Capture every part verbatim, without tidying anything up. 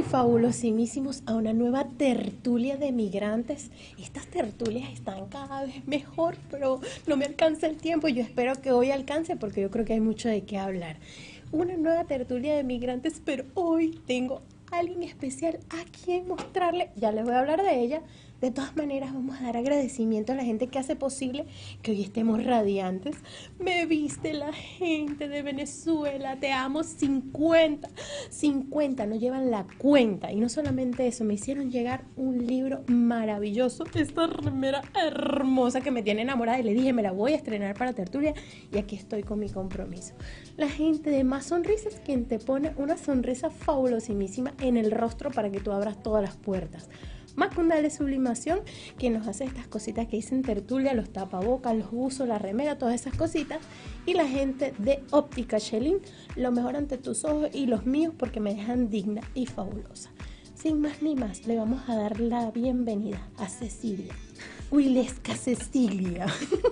fabulosimísimos a una nueva tertulia de migrantes. Estas tertulias están cada vez mejor, pero no me alcanza el tiempo. Yo espero que hoy alcance porque yo creo que hay mucho de qué hablar. Una nueva tertulia de migrantes, pero hoy tengo a alguien especial a quien mostrarle. Ya les voy a hablar de ella. De todas maneras, vamos a dar agradecimiento a la gente que hace posible que hoy estemos radiantes. Me viste la gente de Venezuela, te amo, cincuenta, cincuenta, no llevan la cuenta. Y no solamente eso, me hicieron llegar un libro maravilloso, esta remera hermosa que me tiene enamorada y le dije, me la voy a estrenar para Tertulia y aquí estoy con mi compromiso. La gente de Más Sonrisas, quien te pone una sonrisa fabulosimísima en el rostro para que tú abras todas las puertas. Macunda de Sublimación, quien nos hace estas cositas que dicen Tertulia, los tapabocas, los buzos, la remera, todas esas cositas. Y la gente de Óptica Chelín, lo mejor ante tus ojos y los míos porque me dejan digna y fabulosa. Sin más ni más, le vamos a dar la bienvenida a Cecilia. Huilesca Cecilia.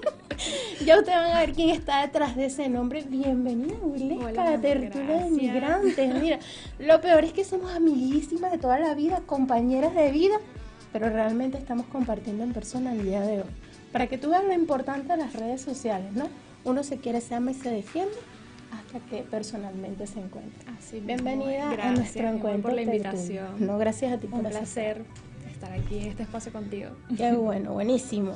Ya ustedes van a ver quién está detrás de ese nombre. Bienvenida, Huilesca, a Tertulia de Migrantes. Mira, lo peor es que somos amiguísimas de toda la vida, compañeras de vida, pero realmente estamos compartiendo en persona el día de hoy. Para que tú veas lo importante de las redes sociales, ¿no? Uno se quiere, se ama y se defiende hasta que personalmente se encuentra. Así Bienvenida gracias, a nuestro encuentro. por la Tertulia. invitación. No, gracias a ti por Un aceptar. placer estar aquí en este espacio contigo. Qué bueno, buenísimo.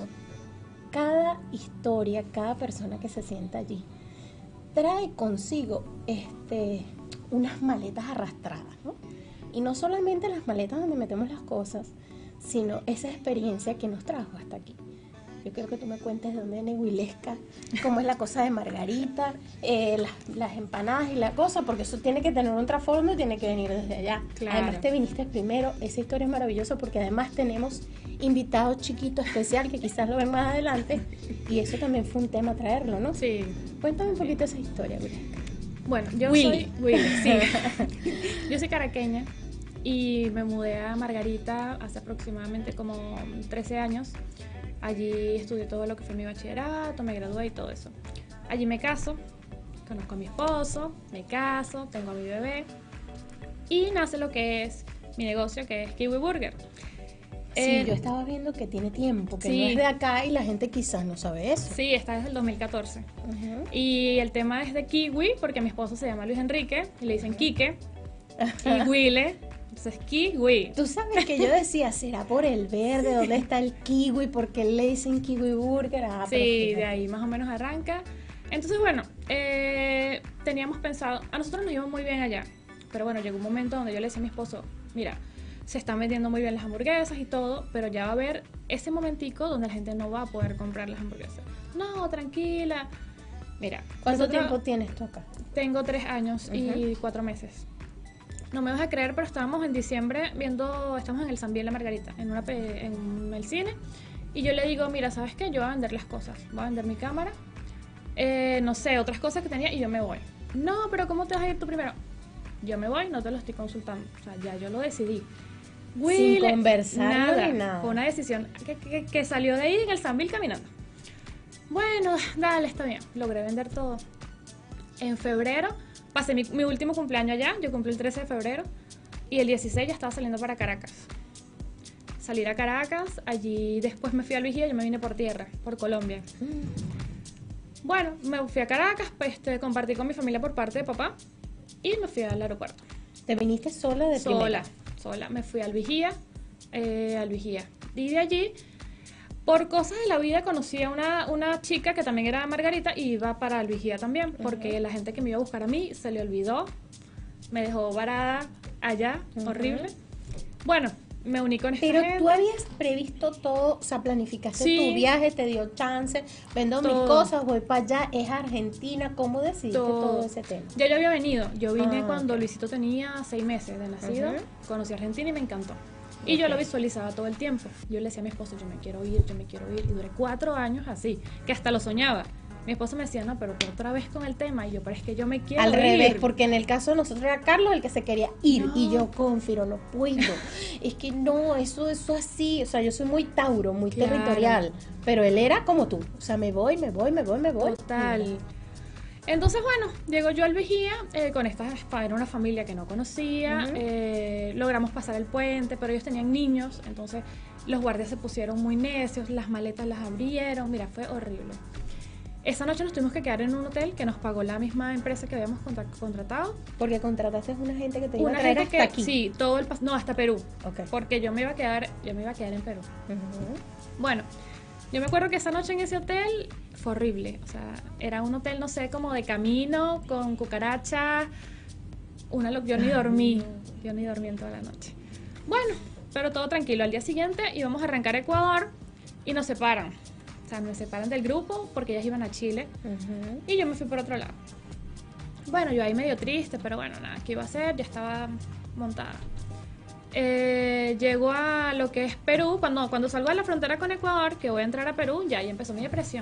Cada historia, cada persona que se sienta allí trae consigo este, unas maletas arrastradas, ¿no? Y no solamente las maletas donde metemos las cosas, sino esa experiencia que nos trajo hasta aquí. Yo quiero que tú me cuentes de dónde viene Huilesca, cómo es la cosa de Margarita, eh, las, las empanadas y la cosa, porque eso tiene que tener un trasfondo y tiene que venir desde allá. Claro. Además te viniste primero, esa historia es maravillosa porque además tenemos invitado chiquito especial que quizás lo ven más adelante y eso también fue un tema traerlo, ¿no? Sí. Cuéntame un poquito esa historia, Huilesca. Bueno, yo Willy. soy Willy, sí. Yo soy caraqueña y me mudé a Margarita hace aproximadamente como trece años. Allí estudié todo lo que fue mi bachillerato, me gradué y todo eso. Allí me caso, conozco a mi esposo, me caso, tengo a mi bebé y nace lo que es mi negocio, que es Kiwi Burger. Sí, Eh, yo estaba viendo que tiene tiempo, que sí. no es de acá y la gente quizás no sabe eso. Sí, está desde el dos mil catorce. Uh-huh. Y el tema es de Kiwi, porque mi esposo se llama Luis Enrique y le dicen Quique, Kiwile, entonces Kiwi. Tú sabes que yo decía, ¿será por el verde? ¿Dónde está el kiwi? Porque le dicen Kiwi Burger. Ah, pero Sí, fíjate. de ahí más o menos arranca. Entonces, bueno, eh, teníamos pensado, a nosotros nos iba muy bien allá, pero bueno, llegó un momento donde yo le decía a mi esposo, mira, se están vendiendo muy bien las hamburguesas y todo, pero ya va a haber ese momentico donde la gente no va a poder comprar las hamburguesas. No, tranquila. Mira, ¿Cuánto nosotros- tiempo tienes tú acá? Tengo tres años y cuatro meses. No me vas a creer, pero estábamos en diciembre viendo, estamos en el San Biel de Margarita, en, una, pe- en el cine, y yo le digo, mira, ¿sabes qué? Yo voy a vender las cosas, voy a vender mi cámara, eh, no sé, otras cosas que tenía y yo me voy. No, pero ¿cómo te vas a ir tú primero? Yo me voy, no te lo estoy consultando, o sea, ya yo lo decidí. Sin conversarlo nada, ni nada. fue una decisión que, que, que salió de ahí en el San Biel caminando. Bueno, dale, está bien, logré vender todo. En febrero pasé mi, mi último cumpleaños allá, yo cumplí el trece de febrero y el dieciséis ya estaba saliendo para Caracas. Salir a Caracas, allí después me fui a Vigía, yo me vine por tierra, por Colombia. Bueno, me fui a Caracas, pues este, compartí con mi familia por parte de papá y me fui al aeropuerto. ¿Te viniste sola de Sola, primera? sola, me fui al Vigía, eh, al Vigía. Y de allí, por cosas de la vida, conocí a una, una chica que también era Margarita y iba para el Vigía también, porque Ujú. la gente que me iba a buscar a mí se le olvidó, me dejó varada allá, Ujú. horrible. Bueno, me uní con esta Pero gente. tú habías previsto todo, o sea, planificaste Sí. tu viaje, te dio chance, vendo mis Todo. cosas, voy para allá, es Argentina, ¿cómo decidiste todo, Todo. ese tema? Ya yo había venido, yo vine Ah, cuando ok. Luisito tenía seis meses de nacido, Ujú. conocí Argentina y me encantó. Y yo Ok. lo visualizaba todo el tiempo. Yo le decía a mi esposo, yo me quiero ir, yo me quiero ir. Y duré cuatro años así, que hasta lo soñaba. Mi esposo me decía, no, pero tú otra vez con el tema. Y yo, pero es que yo me quiero Al ir. revés, porque en el caso de nosotros era Carlos el que se quería ir No. y yo confiro, no puedo. Es que no, eso eso así, o sea, yo soy muy Tauro, muy Claro. territorial, pero él era como tú, o sea, me voy, me voy, me voy, me voy. Total. Entonces, bueno, llego yo al vigía eh, con esta, era una familia que no conocía, uh-huh. eh, logramos pasar el puente, pero ellos tenían niños, entonces los guardias se pusieron muy necios, las maletas las abrieron, mira, fue horrible. Esa noche nos tuvimos que quedar en un hotel que nos pagó la misma empresa que habíamos contra- contratado. Porque contrataste a una gente que te iba una a traer gente hasta que, aquí. Sí, todo el pas- no, hasta Perú. Okay. Porque yo me iba a quedar, yo me iba a quedar en Perú. Uh-huh. Bueno, yo me acuerdo que esa noche en ese hotel fue horrible. O sea, era un hotel, no sé, como de camino, con cucarachas. Una lo- yo ni dormí. Yo ni dormí en toda la noche. Bueno, pero todo tranquilo. Al día siguiente íbamos a arrancar a Ecuador y nos separan. O sea, me separan del grupo porque ellas iban a Chile. Uh-huh. Y yo me fui por otro lado. Bueno, yo ahí medio triste, pero bueno, nada, ¿qué iba a hacer? Ya estaba montada. Eh, llego a lo que es Perú. Cuando, cuando salgo de la frontera con Ecuador, que voy a entrar a Perú, ya ahí empezó mi depresión.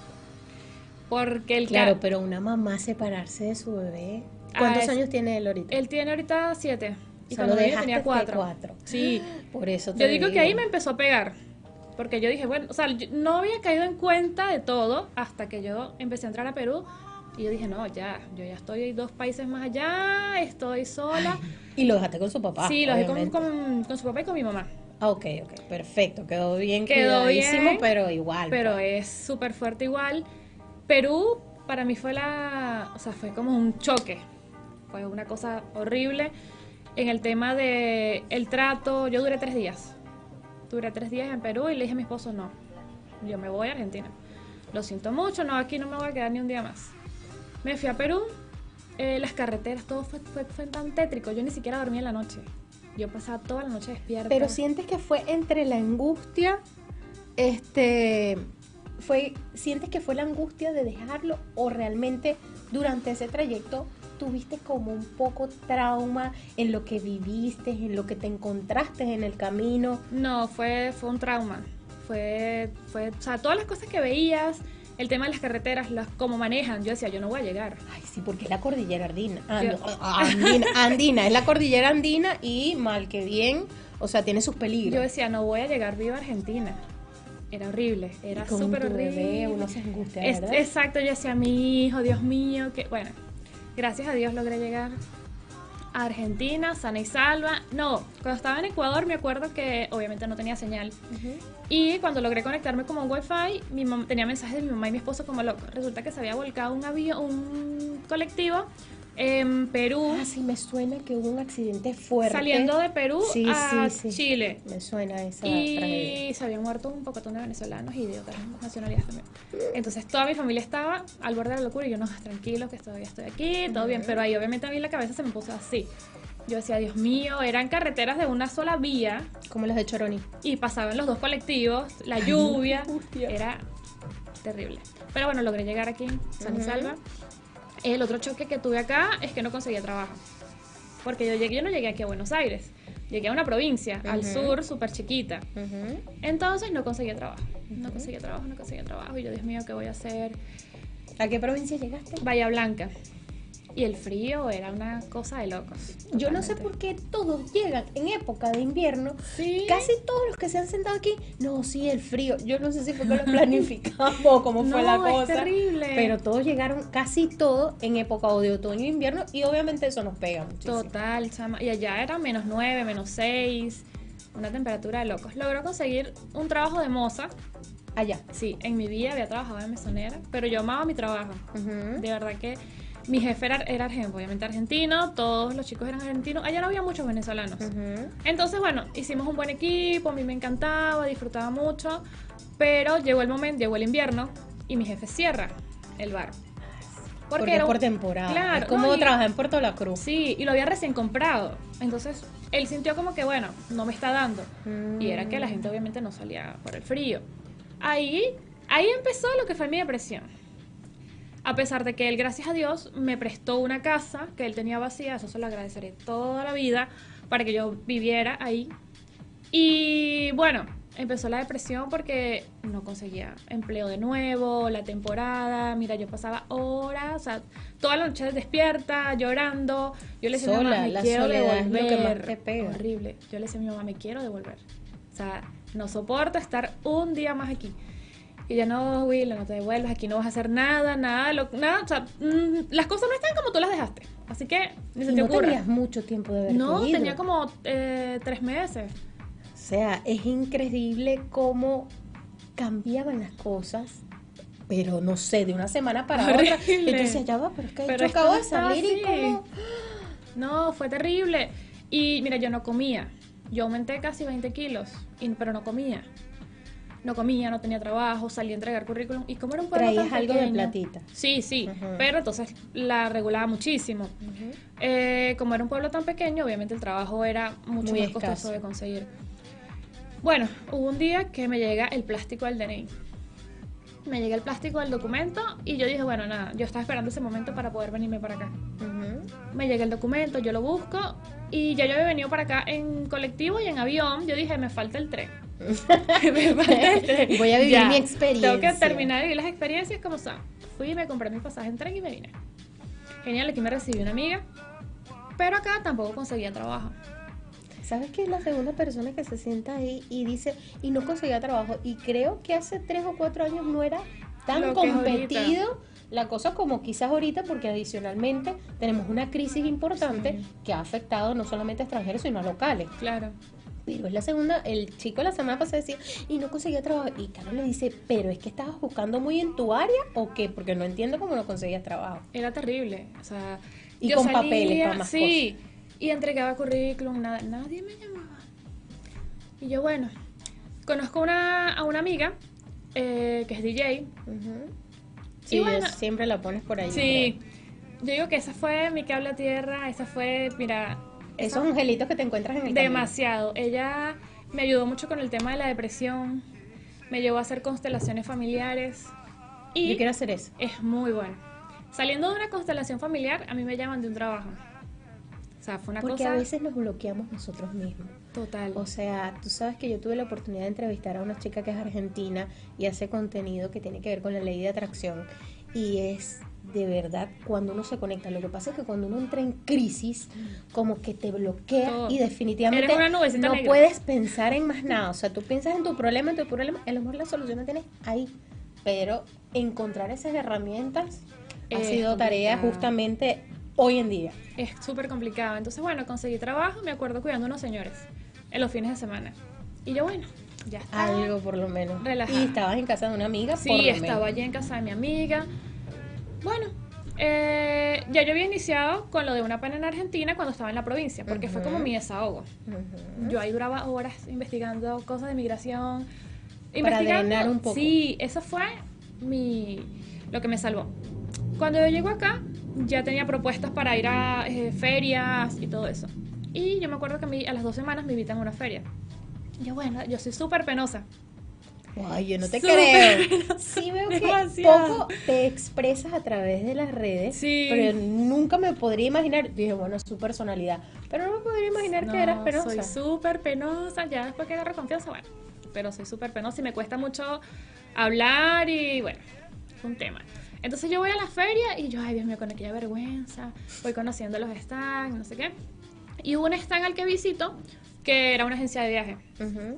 Porque el Claro, ca- pero una mamá separarse de su bebé. ¿Cuántos ah, años tiene él ahorita? Él tiene ahorita siete. Y o sea, cuando lo yo dejaste tenía cuatro. cuatro. Sí. Por eso te Yo digo digo que ahí me empezó a pegar. Porque yo dije, bueno, o sea, yo no había caído en cuenta de todo hasta que yo empecé a entrar a Perú. Y yo dije, no, ya, yo ya estoy dos países más allá, estoy sola. Ay, y lo dejaste con su papá. Sí, lo dejé con, obviamente. con, con su papá y con mi mamá. Ah, ok, ok, perfecto. Quedó bien, Quedó cuidadísimo, bien, pero igual. Pero pues. es súper fuerte igual. Perú, para mí fue la, o sea, fue como un choque. Fue una cosa horrible. En el tema de el trato, yo duré tres días. Duré tres días en Perú y le dije a mi esposo, no, yo me voy a Argentina. Lo siento mucho, no, aquí no me voy a quedar ni un día más. Me fui a Perú, eh, las carreteras, todo fue, fue, fue tan tétrico. Yo ni siquiera dormía en la noche. Yo pasaba toda la noche despierta. Pero sientes que fue entre la angustia, este, fue, sientes que fue la angustia de dejarlo o realmente durante ese trayecto tuviste como un poco trauma en lo que viviste, en lo que te encontraste en el camino. No, fue, fue un trauma. Fue, fue, o sea, todas las cosas que veías, el tema de las carreteras, las, cómo manejan, yo decía, yo no voy a llegar. Ay, sí, porque es la cordillera andina. Ah, Yo- no, andina, andina, es la cordillera andina y mal que bien, o sea, tiene sus peligros. Yo decía, no voy a llegar viva a Argentina. Era horrible, era Y con súper tu horrible. bebé uno se angustia, Es- ¿verdad? exacto, yo decía, mi hijo, Dios mío, que bueno, gracias a Dios logré llegar a Argentina, sana y salva. No, cuando estaba en Ecuador me acuerdo que obviamente no tenía señal. Ujú. Y cuando logré conectarme como un wifi, mi mam- tenía mensajes de mi mamá y mi esposo como loco. Resulta que se había volcado un avión, un colectivo en Perú, Ah, sí, me suena que hubo un accidente fuerte. saliendo de Perú Sí, a sí, sí. Chile. Me suena esa tragedia. Y se habían muerto un pocotón de venezolanos y de otras nacionalidades también. Entonces toda mi familia estaba al borde de la locura y yo, no, tranquilo, que todavía estoy aquí, todo bien. Pero ahí obviamente a mí la cabeza se me puso así. Yo decía, Dios mío, eran carreteras de una sola vía Como las de Choroni. y pasaban los dos colectivos, la lluvia, angustia. era terrible. Pero bueno, logré llegar aquí, sana y Ujú. salva. El otro choque que tuve acá es que no conseguía trabajo. Porque yo llegué, yo no llegué aquí a Buenos Aires, llegué a una provincia, al Ujú. sur, súper chiquita. Ujú. Entonces no conseguía trabajo, no conseguía trabajo, no conseguía trabajo. Y yo, Dios mío, ¿qué voy a hacer? ¿A qué provincia llegaste? Bahía Blanca. Y el frío era una cosa de locos. Yo no sé totalmente. por qué todos llegan en época de invierno. Sí. Casi todos los que se han sentado aquí, no, sí, el frío. Yo no sé si fue que lo planificamos o cómo fue No, la es cosa. terrible. Pero todos llegaron, casi todos, en época o de otoño e invierno. Y obviamente eso nos pega muchísimo. Total, chama. Y allá era menos nueve, menos seis, una temperatura de locos. Logró conseguir un trabajo de moza. Allá. Sí, en mi vida había trabajado de mesonera, pero yo amaba mi trabajo. Ujú. De verdad que mi jefe era, era argentino, obviamente argentino, todos los chicos eran argentinos. Allá no había muchos venezolanos. Ujú. Entonces, bueno, hicimos un buen equipo, a mí me encantaba, disfrutaba mucho, pero llegó el momento, llegó el invierno y mi jefe cierra el bar. Porque, era es un- por temporada. Claro, es como no, y- trabajar en Puerto La Cruz. Sí, y lo había recién comprado. Entonces, él sintió como que, bueno, no me está dando. Y era que la gente obviamente no salía por el frío. Ahí, ahí empezó lo que fue mi depresión. A pesar de que él, gracias a Dios, me prestó una casa que él tenía vacía, eso se lo agradeceré toda la vida, para que yo viviera ahí. Y bueno, empezó la depresión porque no conseguía empleo de nuevo, la temporada, mira, yo pasaba horas, o sea, toda la noche despierta, llorando. Yo le decía a mi Sola, mamá, me la quiero soledad es lo devolver. que más te pega. Horrible. Yo le decía a mi mamá, me quiero devolver. O sea, no soporto estar un día más aquí. Y ya no, Will, no te devuelvas, aquí no vas a hacer nada, nada, lo, nada, o sea, mm, las cosas no están como tú las dejaste. Así que ni se Y te no ocurra. tenías mucho tiempo de haberte No, ido. tenía como eh, tres meses. O sea, es increíble cómo cambiaban las cosas, pero no sé, de una semana para Horrible. otra. Y tú decías, ya va, pero es que Pero yo esto acabo no de estaba salir y así. como... No, fue terrible. Y mira, yo no comía. Yo aumenté casi veinte kilos, y- pero no comía. No comía, no tenía trabajo, salí a entregar currículum. Y como era un pueblo Traías tan algo de pequeño- platita. Sí, sí, Ujú. pero entonces la regulaba muchísimo. Ujú. Eh, como era un pueblo tan pequeño, obviamente el trabajo era mucho Muy más escaso. costoso de conseguir. Bueno, hubo un día que me llega el plástico del D N I. Me llega el plástico del documento y yo dije, bueno, nada, yo estaba esperando ese momento para poder venirme para acá. Ujú. Me llega el documento, yo lo busco y ya yo había venido para acá en colectivo y en avión. Yo dije, me falta el tren. Me falta el tren. Voy a vivir Ya, mi experiencia. Tengo que terminar de vivir las experiencias como son. Fui y me compré mi pasaje en tren y me vine. Genial, aquí me recibió una amiga, pero acá tampoco conseguía trabajo. ¿Sabes qué es la segunda persona que se sienta ahí y dice, y no conseguía trabajo? Y creo que hace tres o cuatro años no era tan Lo que es competido la cosa como quizás ahorita, porque adicionalmente tenemos una crisis importante Sí. que ha afectado no solamente a extranjeros, sino a locales. Claro. Pero es la segunda, el chico la semana pasada decía, y no conseguía trabajo. Y Carlos le dice, pero es que estabas buscando muy en tu área o qué, porque no entiendo cómo no conseguías trabajo. Era terrible. O sea, Y yo con salía, papeles para más sí, y entregaba currículum, nada, nadie me llamaba. Y yo, bueno, conozco una, a una amiga eh, que es D J. Ujú. Sí, bueno, siempre la pones por ahí. Sí, yo digo que esa fue mi cable a tierra, esa fue, mira, esa- Esos angelitos que te encuentras en el camino. demasiado. Ella me ayudó mucho con el tema de la depresión, me llevó a hacer constelaciones familiares y Yo quiero hacer eso. es muy bueno. Saliendo de una constelación familiar, a mí me llaman de un trabajo. O sea, fue una Porque cosa a veces nos bloqueamos nosotros mismos. total. O sea, tú sabes que yo tuve la oportunidad de entrevistar a una chica que es argentina y hace contenido que tiene que ver con la ley de atracción. Y es de verdad cuando uno se conecta. Lo que pasa es que cuando uno entra en crisis, como que te bloquea Todo. y definitivamente Eres una nubecita no negra. puedes pensar en más nada. O sea, tú piensas en tu problema, en tu problema, a lo mejor la solución la tienes ahí. Pero encontrar esas herramientas ha Es sido tarea complicado. justamente hoy en día. Es súper complicado. Entonces, bueno, conseguí trabajo, me acuerdo cuidando a unos señores en los fines de semana. Y yo, bueno, ya está. Algo por lo menos. Relajada. Y estabas en casa de una amiga, por Sí, lo estaba menos. allí en casa de mi amiga. Bueno, eh, ya yo había iniciado con lo de una pena en Argentina cuando estaba en la provincia, porque fue como Ujú. mi desahogo. Ujú. Yo ahí duraba horas investigando cosas de migración. Para Investigando, drenar un poco. Sí, eso fue mi lo que me salvó. Cuando yo llego acá, ya tenía propuestas para ir a eh, ferias y todo eso. Y yo me acuerdo que mi- a las dos semanas me invitan a una feria. Yo, bueno, yo soy súper penosa. Ay, yo no te Súper creo. Sí veo que Demasiado. poco te expresas a través de las redes, Sí. pero nunca me podría imaginar, dije, bueno, es su personalidad, pero no me podría imaginar que eras No, penosa. soy súper penosa, ya después que agarro confianza, bueno, pero soy súper penosa y me cuesta mucho hablar y bueno, es un tema. Entonces yo voy a la feria y yo, ay Dios mío, con aquella vergüenza, voy conociendo los stands, no sé qué. Y hubo un stand al que visito que era una agencia de viaje. Ujú.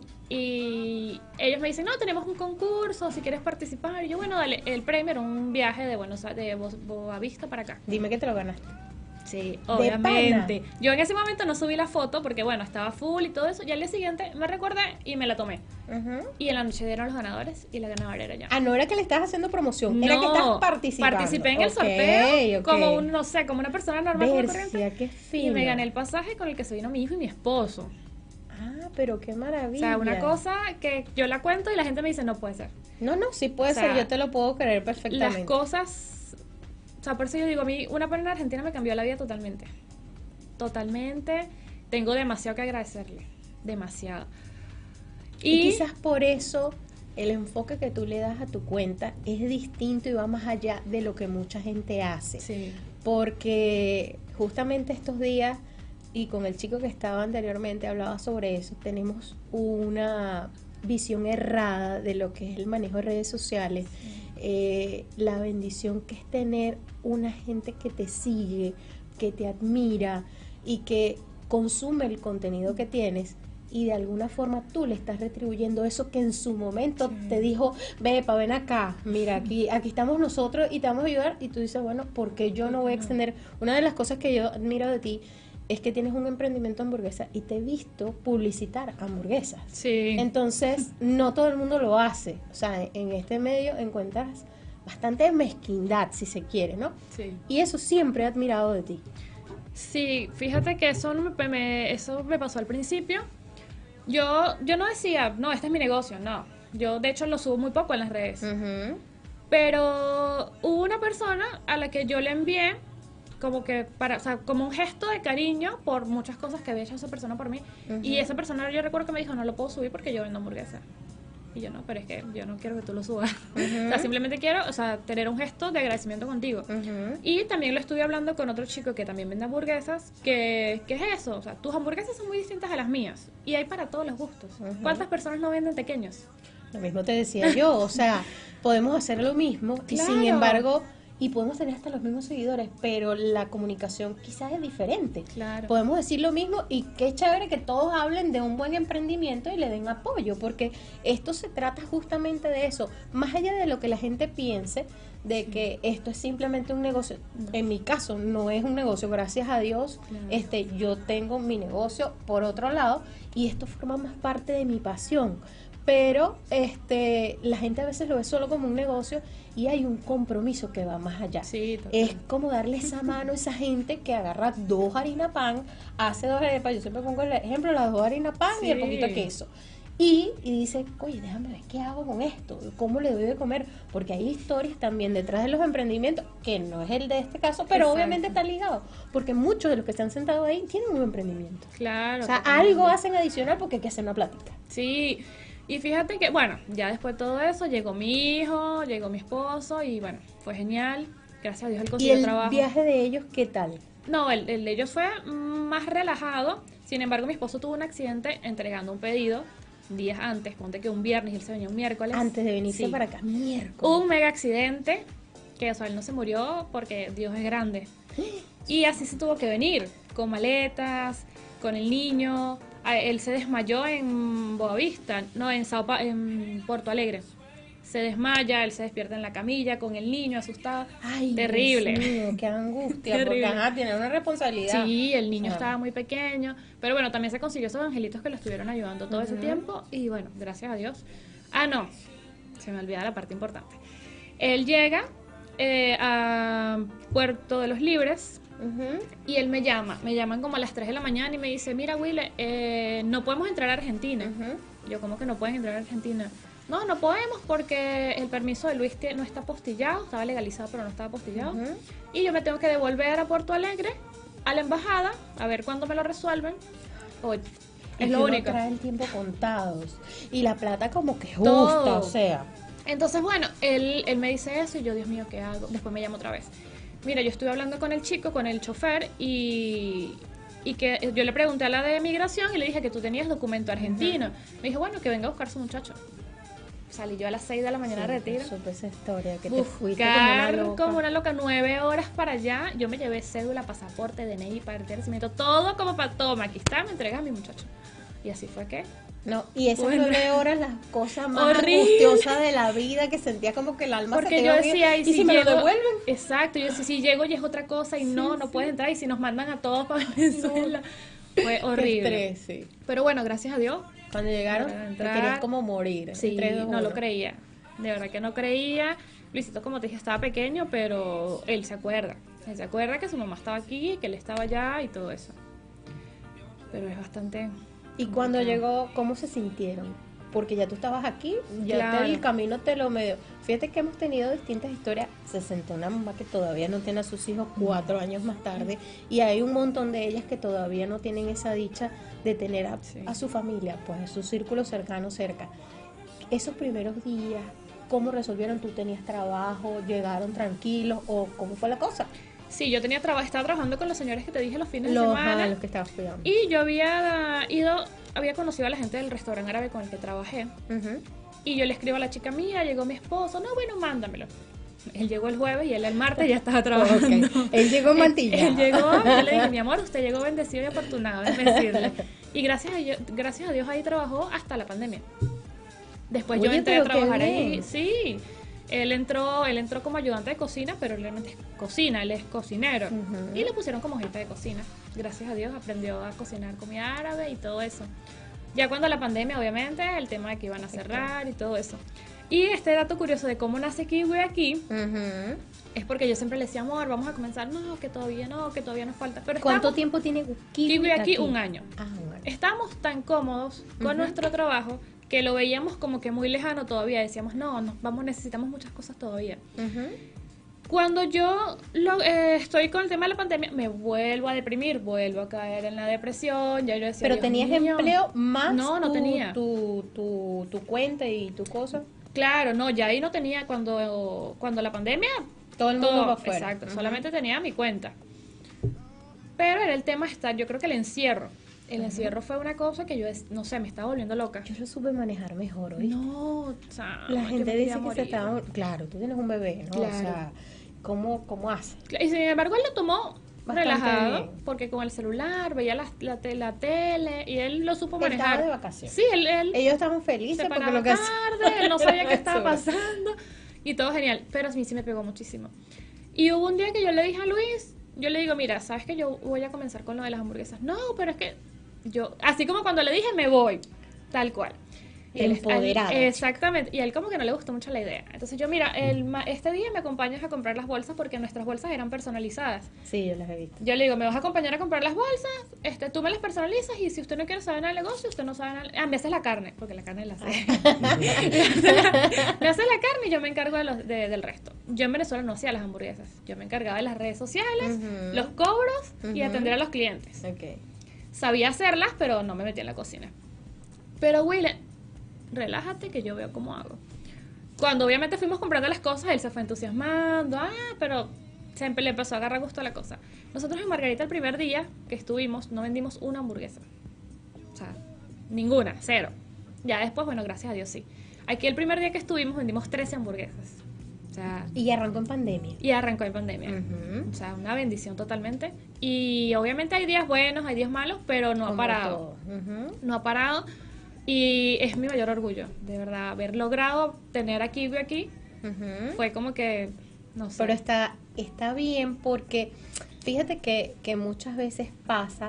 Y ellos me dicen, no, tenemos un concurso, si quieres participar. Y yo, bueno, dale, el premio era un viaje de Buenos Aires, de Bo- Boavista para acá. Dime que te lo ganaste. Sí, pana. obviamente. Yo en ese momento no subí la foto porque, bueno, estaba full y todo eso. Y al día siguiente me recordé y me la tomé. Ujú. Y en la noche dieron los ganadores y la ganadora era yo. Ah, no era que le estabas haciendo promoción, era que No, estabas participando. Participé en el Ok, sorteo ok. como un, no sé, como una persona normal, como Bercia, corriente. qué Y fino. me gané el pasaje con el que se vino mi hijo y mi esposo. Ah, pero qué O maravilla. sea, una cosa que yo la cuento y la gente me dice, no puede ser. No, no, sí puede O sea, ser, yo te lo puedo creer Las perfectamente. cosas, o sea, por eso yo digo, a mí una pena en Argentina me cambió la vida totalmente. Totalmente. Tengo demasiado que agradecerle. Demasiado. Y, Y, quizás por eso el enfoque que tú le das a tu cuenta es distinto y va más allá de lo que mucha gente hace. sí, Porque justamente estos días, y con el chico que estaba anteriormente, hablaba sobre eso, tenemos una visión errada de lo que es el manejo de redes sociales, eh, la bendición que es tener una gente que te sigue, que te admira y que consume el contenido que tienes, y de alguna forma tú le estás retribuyendo eso que en su momento sí. te dijo, Bepa, ven acá, mira, aquí, aquí estamos nosotros y te vamos a ayudar, y tú dices, bueno, ¿por qué yo no voy a extender? Una de las cosas que yo admiro de ti es que tienes un emprendimiento de hamburguesa y te he visto publicitar hamburguesas. Sí. Entonces, no todo el mundo lo hace. O sea, en este medio encuentras bastante mezquindad, si se quiere, ¿no? Sí. Y eso siempre he admirado de ti. Sí, fíjate que eso me, me, eso me pasó al principio. Yo, yo no decía, no, este es mi negocio, no. Yo, de hecho, lo subo muy poco en las redes. Uh-huh. Pero hubo una persona a la que yo le envié como que para, o sea, como un gesto de cariño por muchas cosas que había hecho esa persona por mí. Uh-huh. Y esa persona, yo recuerdo que me dijo, no lo puedo subir porque yo vendo hamburguesas. Y yo, no, pero es que yo no quiero que tú lo subas. Uh-huh. O sea, simplemente quiero, o sea, tener un gesto de agradecimiento contigo. Uh-huh. Y también lo estuve hablando con otro chico que también vende hamburguesas, que, que es eso, o sea, tus hamburguesas son muy distintas a las mías. Y hay para todos los gustos. Uh-huh. ¿Cuántas personas no venden pequeños? Lo mismo te decía yo, o sea, podemos hacer lo mismo, claro. Y sin embargo, y podemos tener hasta los mismos seguidores, pero la comunicación quizás es diferente. Claro. Podemos decir lo mismo y qué chévere que todos hablen de un buen emprendimiento y le den apoyo, porque esto se trata justamente de eso, más allá de lo que la gente piense, de que esto es simplemente un negocio. No. En mi caso no es un negocio, gracias a Dios, claro. este, yo tengo mi negocio por otro lado y esto forma más parte de mi pasión. Pero este la gente a veces lo ve solo como un negocio y hay un compromiso que va más allá. Sí, es como darle esa mano a esa gente que agarra dos harina pan, hace dos harina pan, yo siempre pongo el ejemplo, las dos harina pan sí. y el poquito de queso. Y, y dice, oye, déjame ver qué hago con esto, cómo le doy de comer, porque hay historias también detrás de los emprendimientos, que no es el de este caso, pero Exacto. obviamente está ligado, porque muchos de los que están sentados ahí tienen un emprendimiento. Claro. O sea, algo hacen adicional porque hay que hacer una plática. Sí. Y fíjate que, bueno, ya después de todo eso, llegó mi hijo, llegó mi esposo y bueno, fue genial. Gracias a Dios él consiguió trabajo. ¿Y el viaje de ellos qué tal? No, el, el de ellos fue más relajado. Sin embargo, mi esposo tuvo un accidente entregando un pedido días antes. Ponte que un viernes y él se venía un miércoles. Antes de venirse sí. para acá, miércoles. Un mega accidente, que o sea, él no se murió porque Dios es grande. Y así se tuvo que venir, con maletas, con el niño. Él se desmayó en Boavista, no, en, Sao pa- en Porto Alegre. Se desmaya, él se despierta en la camilla con el niño asustado. Ay, terrible. Dios mío, qué angustia, Terrible. Porque ajá, tiene una responsabilidad. Sí, el niño ah. estaba muy pequeño, pero bueno, también se consiguió esos angelitos que lo estuvieron ayudando todo uh-huh. ese tiempo y bueno, gracias a Dios. Ah, no, se me olvida la parte importante. Él llega eh, a Puerto de los Libres. Uh-huh. Y él me llama, me llaman como a las tres de la mañana y me dice, mira Will, eh, no podemos entrar a Argentina. Uh-huh. Yo, ¿cómo que no pueden entrar a Argentina? No, no podemos porque el permiso de Luis no está postillado, estaba legalizado pero no estaba postillado. Uh-huh. Y yo me tengo que devolver a Porto Alegre, a la embajada, a ver cuándo me lo resuelven. Oye, es lo único. Trae el tiempo contados y la plata como que justa, Todo. O sea. Entonces, bueno, él, él me dice eso y yo, Dios mío, ¿qué hago? Después me llama otra vez. Mira, yo estuve hablando con el chico, con el chofer, y, y que yo le pregunté a la de migración y le dije que tú tenías documento argentino. Uh-huh. Me dijo, bueno, que venga a buscar a su muchacho. Salí yo a las seis de la mañana a sí, retiro. Supe esa historia, que buscar te fuiste como una loca. como una loca, nueve horas para allá. Yo me llevé cédula, pasaporte, D N I, parte de nacimiento, todo como para toma. Aquí está, me entregas a mi muchacho. Y así fue que... No, y esas bueno, nueve horas, las cosas más horrible. angustiosas de la vida, que sentía como que el alma Porque se te yo iba decía, ¿y, ¿y si, si me llego? lo devuelven? Exacto, yo decía, si llego y es otra cosa y sí, no, no sí. puedes entrar, y si nos mandan a todos para Venezuela. Fue horrible. Qué estrés, sí. Pero bueno, gracias a Dios. Cuando llegaron, entrar, querías como morir. Sí, no lo creía. De verdad que no creía. Luisito, como te dije, estaba pequeño, pero él se acuerda. Él se acuerda que su mamá estaba aquí, que él estaba allá y todo eso. Pero es bastante... ¿Y cuando llegó, cómo se sintieron? Porque ya tú estabas aquí, ya claro. te, el camino te lo medio. Fíjate que hemos tenido distintas historias. Se sentó una mamá que todavía no tiene a sus hijos cuatro años más tarde, y hay un montón de ellas que todavía no tienen esa dicha de tener a, sí. a su familia, pues a su círculo cercano cerca. Esos primeros días, ¿cómo resolvieron? ¿Tú tenías trabajo? ¿Llegaron tranquilos? ¿O cómo fue la cosa? Sí, yo tenía trabajo, estaba trabajando con los señores que te dije los fines los, de semana. Ah, los que estabas cuidando. Y yo había ido, había conocido a la gente del restaurante árabe con el que trabajé. Uh-huh. Y yo le escribo a la chica mía, llegó mi esposo, no, bueno, mándamelo. Él llegó el jueves y él el martes ya estaba trabajando. Okay. Él llegó en mantilla. Él, él llegó, yo le dije, mi amor, usted llegó bendecido y afortunado, déjeme decirle. Y gracias a, Dios, gracias a Dios ahí trabajó hasta la pandemia. Después yo Oye, entré a pero qué trabajar ahí. bien. Sí, él entró, él entró como ayudante de cocina, pero él realmente es cocina, él es cocinero. Ujú. Y le pusieron como jefe de cocina. Gracias a Dios aprendió a cocinar comida árabe y todo eso. Ya cuando la pandemia, obviamente, el tema de que iban a cerrar y todo eso. Y este dato curioso de cómo nace Kiwi aquí Ujú. es porque yo siempre le decía, amor, vamos a comenzar. No, que todavía no, que todavía nos falta. Pero ¿Cuánto estamos- tiempo tiene Kiwi, Kiwi aquí? Un año. Ah, un año. Estamos tan cómodos con Ujú. nuestro trabajo que lo veíamos como que muy lejano todavía. Decíamos, no, no, vamos, necesitamos muchas cosas todavía. Ujú. Cuando yo lo, eh, estoy con el tema de la pandemia, me vuelvo a deprimir, vuelvo a caer en la depresión. Ya yo decía, Pero Dios tenías mío. empleo más No, no tu, tenía. Tu, tu, tu cuenta y tu cosa. Claro, no, ya ahí no tenía cuando, cuando la pandemia. Todo el mundo todo- va afuera. Exacto, Ujú. solamente tenía mi cuenta. Pero era el tema estar, yo creo que el encierro. El encierro fue una cosa que yo, es- no sé, me estaba volviendo loca. Yo lo supe manejar mejor hoy. No, o sea, La yo gente me dice quería que morir. se estaba... Claro, tú tienes un bebé, ¿no? Claro. O sea, ¿cómo, cómo hace? Y sin embargo, él lo tomó Bastante relajado, bien. porque con el celular veía la, la, te- la tele y él lo supo Él estaba manejar. de vacaciones. Sí, él, él Ellos estaban felices se porque paraba lo que hacían- tarde, él no sabía qué estaba Eso. pasando y todo genial, pero a mí sí me pegó muchísimo. Y hubo un día que yo le dije a Luis, yo le digo, mira, ¿sabes que yo voy a comenzar con lo de las hamburguesas? No, pero es que yo, así como cuando le dije, me voy, tal cual. Y él- Empoderada. él- exactamente, y a él como que no le gustó mucho la idea. Entonces yo, mira, el, ma- este día me acompañas a comprar las bolsas porque nuestras bolsas eran personalizadas. Sí, yo las he visto. Yo le digo, me vas a acompañar a comprar las bolsas, este, tú me las personalizas y si usted no quiere saber nada del negocio, usted no sabe nada. Ah, me haces la carne, porque la carne la hace. me haces la carne y yo me encargo de los, de- del resto. Yo en Venezuela no hacía las hamburguesas, yo me encargaba de las redes sociales, Ujú. los cobros y Ujú. atender a los clientes. Ok. Sabía hacerlas, pero no me metía en la cocina. Pero Will, relájate que yo veo cómo hago. Cuando obviamente fuimos comprando las cosas, él se fue entusiasmando, ah, pero siempre le empezó a agarrar gusto a la cosa. Nosotros en Margarita el primer día que estuvimos no vendimos una hamburguesa. O sea, ninguna, cero. Ya después, bueno, gracias a Dios sí. Aquí el primer día que estuvimos vendimos trece hamburguesas. O sea, Y arrancó en pandemia. y arrancó en pandemia. Ujú. O sea, una bendición totalmente. Y obviamente hay días buenos, hay días malos, pero no ha Como parado. todo. Ujú. No ha parado. Y es mi mayor orgullo, de verdad, haber logrado tener a Kiwi aquí. Ujú. Fue como que, no sé. Pero está, está bien porque fíjate que, que muchas veces pasa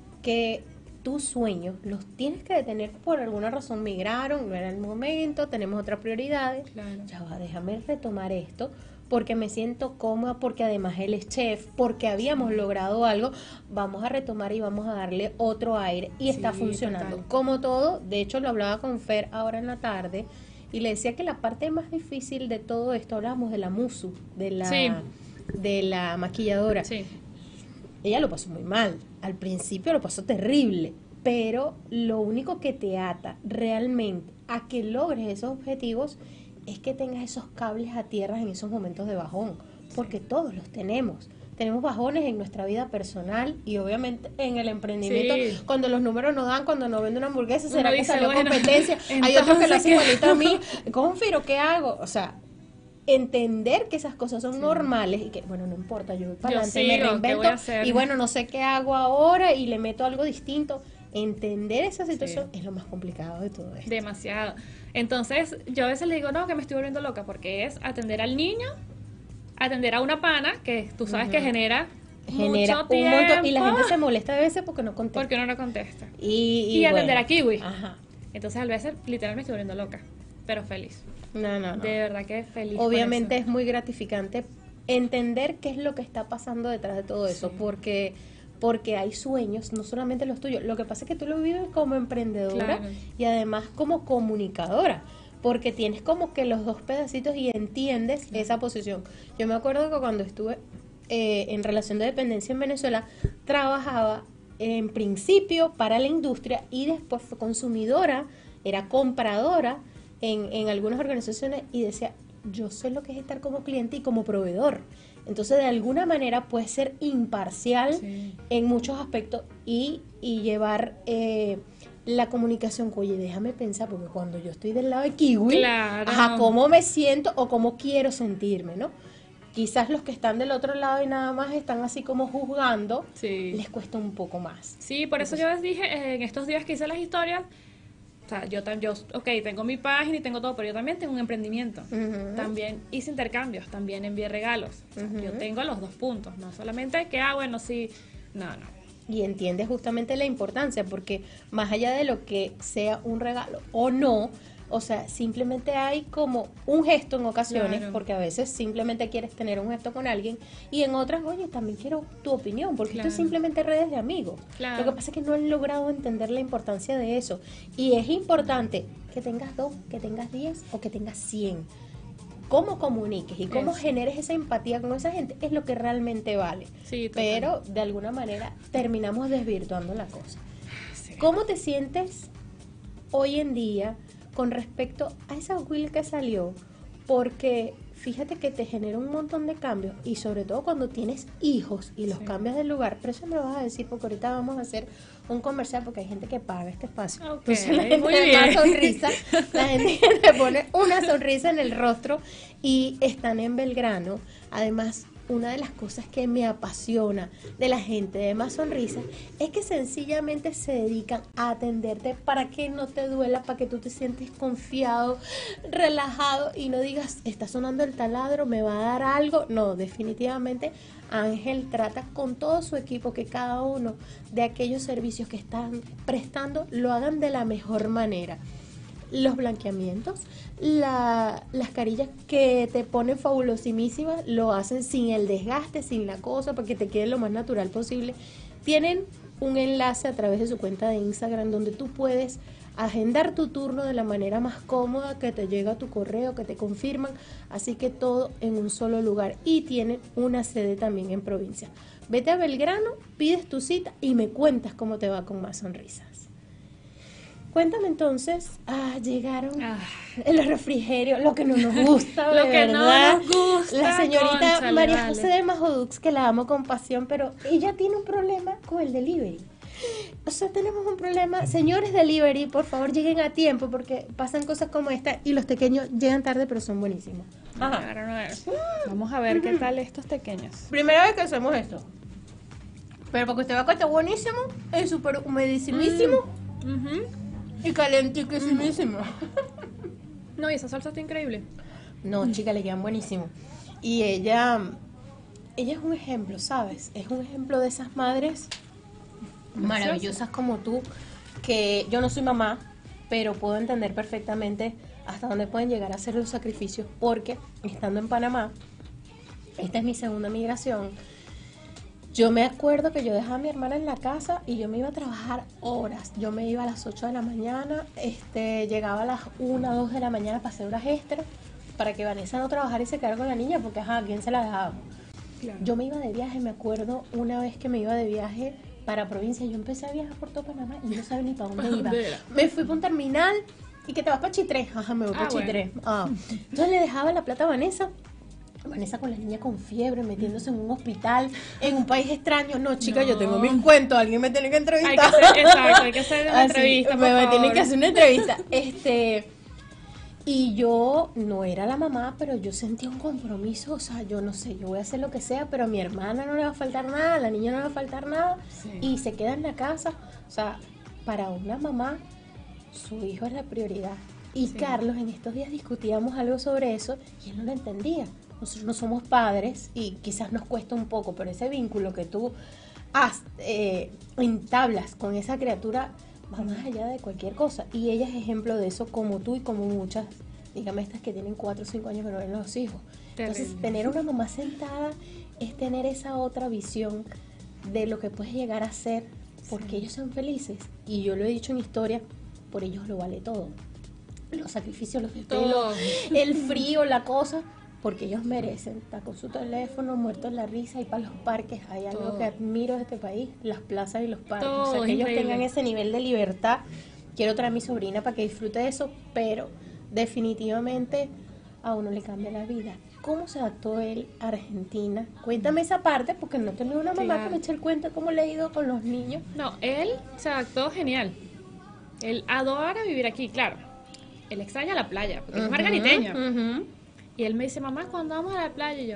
que tus sueños los tienes que detener por alguna razón. Migraron, no era el momento, tenemos otras prioridades. Claro. Ya va, déjame retomar esto porque me siento cómoda, porque además él es chef, porque habíamos logrado algo, vamos a retomar y vamos a darle otro aire y está Sí, funcionando. total. Como todo, de hecho lo hablaba con Fer ahora en la tarde y le decía que la parte más difícil de todo esto, hablábamos de la musu, de la, Sí. de la maquilladora. Sí, Ella lo pasó muy mal, al principio lo pasó terrible, pero lo único que te ata realmente a que logres esos objetivos es que tengas esos cables a tierra en esos momentos de bajón, porque todos los tenemos. Tenemos bajones en nuestra vida personal y obviamente en el emprendimiento, Sí. cuando los números no dan, cuando no vende una hamburguesa, Uno será que dice, salió bueno, competencia. Hay otros que lo hacen entonces, igualito a mí. Confiro, ¿qué hago? O sea, entender que esas cosas son normales y que, bueno, no importa, yo voy para Yo adelante, me sigo, ¿qué reinvento voy a hacer? y bueno, no sé qué hago ahora y le meto algo distinto. Entender esa situación Sí. es lo más complicado de todo esto. demasiado. Entonces, yo a veces le digo, no, que me estoy volviendo loca, porque es atender al niño, atender a una pana, que tú sabes que genera, Genera mucho un tiempo, montón y la gente se molesta a veces porque no contesta. porque no lo contesta. y, Y, atender bueno, a Kiwi. Ajá. Entonces, a veces, literalmente me estoy volviendo loca, pero feliz. No, no, no. De verdad que feliz. con Obviamente eso. es muy gratificante entender qué es lo que está pasando detrás de todo eso, Sí. porque porque hay sueños, no solamente los tuyos. Lo que pasa es que tú lo vives como emprendedora Claro. y además como comunicadora, porque tienes como que los dos pedacitos y entiendes esa posición. Yo me acuerdo que cuando estuve eh, en relación de dependencia en Venezuela, trabajaba en principio para la industria y después fue consumidora, era compradora en, en algunas organizaciones y decía, yo sé lo que es estar como cliente y como proveedor. Entonces, de alguna manera puedes ser imparcial Sí. en muchos aspectos y, y llevar eh, la comunicación. Oye, déjame pensar, porque cuando yo estoy del lado de Kiwi, Claro. ajá, cómo me siento o cómo quiero sentirme, ¿no? Quizás los que están del otro lado y nada más están así como juzgando, Sí. les cuesta un poco más. Sí, por eso yo les dije, eh, en estos días que hice las historias, o sea, yo, tam- yo, ok, tengo mi página y tengo todo, pero yo también tengo un emprendimiento. Ujú. También hice intercambios, también envié regalos. O sea, yo tengo los dos puntos, no solamente que, ah, bueno, sí, no, no. Y entiendes justamente la importancia, porque más allá de lo que sea un regalo o no, o sea, simplemente hay como un gesto en ocasiones, Claro. porque a veces simplemente quieres tener un gesto con alguien, y en otras, oye, también quiero tu opinión, porque esto es Claro. simplemente redes de amigos. Claro. Lo que pasa es que no han logrado entender la importancia de eso. Y es importante que tengas dos, que tengas diez o que tengas cien. Cómo comuniques y cómo Eso. generes esa empatía con esa gente es lo que realmente vale. Sí, total. Pero de alguna manera terminamos desvirtuando la cosa. Sí. ¿Cómo te sientes hoy en día con respecto a esa Will que salió? Porque fíjate que te genera un montón de cambios y sobre todo cuando tienes hijos y los Sí. cambias de lugar. Pero eso me lo vas a decir porque ahorita vamos a hacer un comercial porque hay gente que paga este espacio. Ok, Entonces la gente muy le da bien. sonrisa, la gente le pone una sonrisa en el rostro y están en Belgrano. Además, una de las cosas que me apasiona de la gente de Más Sonrisas es que sencillamente se dedican a atenderte para que no te duela, para que tú te sientes confiado, relajado y no digas, está sonando el taladro, me va a dar algo. No, definitivamente Ángel trata con todo su equipo que cada uno de aquellos servicios que están prestando lo hagan de la mejor manera. Los blanqueamientos, la, las carillas que te ponen fabulosimísimas, lo hacen sin el desgaste, sin la cosa, para que te quede lo más natural posible. Tienen un enlace a través de su cuenta de Instagram donde tú puedes agendar tu turno de la manera más cómoda, que te llega a tu correo, que te confirman, así que todo en un solo lugar. Y tienen una sede también en provincia. Vete a Belgrano, pides tu cita y me cuentas cómo te va con Más Sonrisas. Cuéntame entonces, ah, llegaron Ah. el refrigerio, lo que no nos gusta, Lo de que no verdad. nos gusta, La señorita cónchale, María vale. José de Majodux, que la amo con pasión, pero ella tiene un problema con el delivery. O sea, tenemos un problema. Señores delivery, por favor, lleguen a tiempo porque pasan cosas como esta y los pequeños llegan tarde, pero son buenísimos. Ajá. Claro, no es. Vamos a ver qué tal estos pequeños. Primera vez que hacemos esto. Pero porque usted va a estar buenísimo, es súper humedicimísimo Ujú. y calentiquísimísimo. No, y esa salsa está increíble. No, chica, le quedan buenísimo. Y ella, ella es un ejemplo, ¿sabes? Es un ejemplo de esas madres maravillosas como tú, que yo no soy mamá, pero puedo entender perfectamente hasta dónde pueden llegar a hacer los sacrificios, porque estando en Panamá, esta es mi segunda migración. Yo me acuerdo que yo dejaba a mi hermana en la casa y yo me iba a trabajar horas. Yo me iba a las ocho de la mañana, este, llegaba a las una, dos de la mañana para hacer horas extras, para que Vanessa no trabajara y se quedara con la niña, porque ajá, ¿a quién se la dejaba? Claro. Yo me iba de viaje, me acuerdo una vez que me iba de viaje para provincia, yo empecé a viajar por todo Panamá y no sabía ni para dónde iba. ¿Dónde era? Me fui para un terminal y que te vas para Chitré. Ajá, me voy Ah, para Chitré. Ah. Entonces le dejaba la plata a Vanessa. Vanessa con la niña con fiebre, metiéndose en un hospital, en un país extraño. No, chica, No. yo tengo mis cuentos, alguien me tiene que entrevistar. Hay que hacer, exacto, hay que hacer una Así, entrevista, por me, me favor. tienen que hacer una entrevista. Este, y yo no era la mamá, pero yo sentía un compromiso. O sea, yo no sé, yo voy a hacer lo que sea, pero a mi hermana no le va a faltar nada, a la niña no le va a faltar nada. Sí. Y se queda en la casa. O sea, para una mamá, su hijo es la prioridad. Y Sí. Carlos, en estos días discutíamos algo sobre eso y él no lo entendía. Nosotros no somos padres y quizás nos cuesta un poco, pero ese vínculo que tú has, eh, entablas con esa criatura va más allá de cualquier cosa. Y ella es ejemplo de eso, como tú y como muchas, dígame estas que tienen cuatro o cinco años que no ven los hijos. Entonces, Terrible. tener una mamá sentada es tener esa otra visión de lo que puedes llegar a ser, porque Sí. ellos son felices. Y yo lo he dicho en historia, por ellos lo vale todo. Los sacrificios, los desvelos, Todo. el frío, la cosa, porque ellos merecen. Está con su teléfono, muerto en la risa, y para los parques. Hay algo Todo. que admiro de este país, las plazas y los parques. Todo, o sea, que ellos increíble. tengan ese nivel de libertad. Quiero traer a mi sobrina para que disfrute de eso, pero definitivamente a uno le cambia la vida. ¿Cómo se adaptó él a Argentina? Cuéntame esa parte, porque no tengo una mamá Claro. que me eche el cuento de cómo le ha ido con los niños. No, él se adaptó genial. Él adora vivir aquí, claro. Él extraña la playa, porque es Ujú, margariteño. ujú. Y él me dice, mamá, ¿cuándo vamos a la playa? Y yo,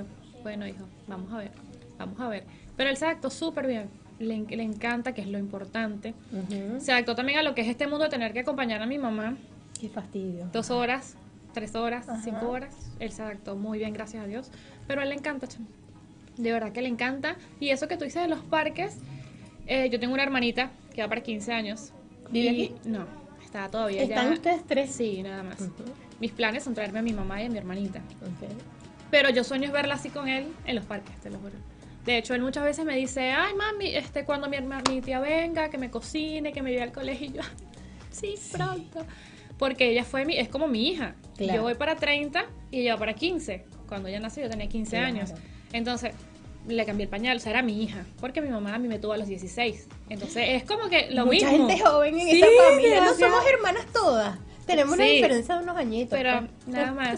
Bueno, hijo, vamos a ver, vamos a ver. Pero él se adaptó súper bien, le, le encanta, que es lo importante. Ujú. Se adaptó también a lo que es este mundo de tener que acompañar a mi mamá Qué fastidio. dos horas, tres horas, Ajá. cinco horas. Él se adaptó muy bien, gracias a Dios. Pero a él le encanta, chamo. De verdad que le encanta. Y eso que tú dices de los parques, eh, yo tengo una hermanita que va para quince años. ¿Vive y, aquí? No, está todavía ¿Están ya. ustedes tres? Sí, nada más. Ujú. Mis planes son traerme a mi mamá y a mi hermanita. Ok. Pero yo sueño es verla así con él en los parques, te lo juro. De hecho, él muchas veces me dice, ay, mami, este, cuando mi, herma- mi tía venga, que me cocine, que me lleve al colegio. Y yo, sí, pronto. Porque ella fue mi, es como mi hija. Claro. Yo voy para treinta y ella va para quince. Cuando ella nació yo tenía quince Claro. años. Entonces, le cambié el pañal, o sea, era mi hija. Porque mi mamá a mí me tuvo a los dieciséis. Entonces, es como que lo Mucha mismo. gente joven en Sí, esa familia. No demasiado. somos hermanas todas. Tenemos una Sí. diferencia de unos añitos. Pero pues. nada más.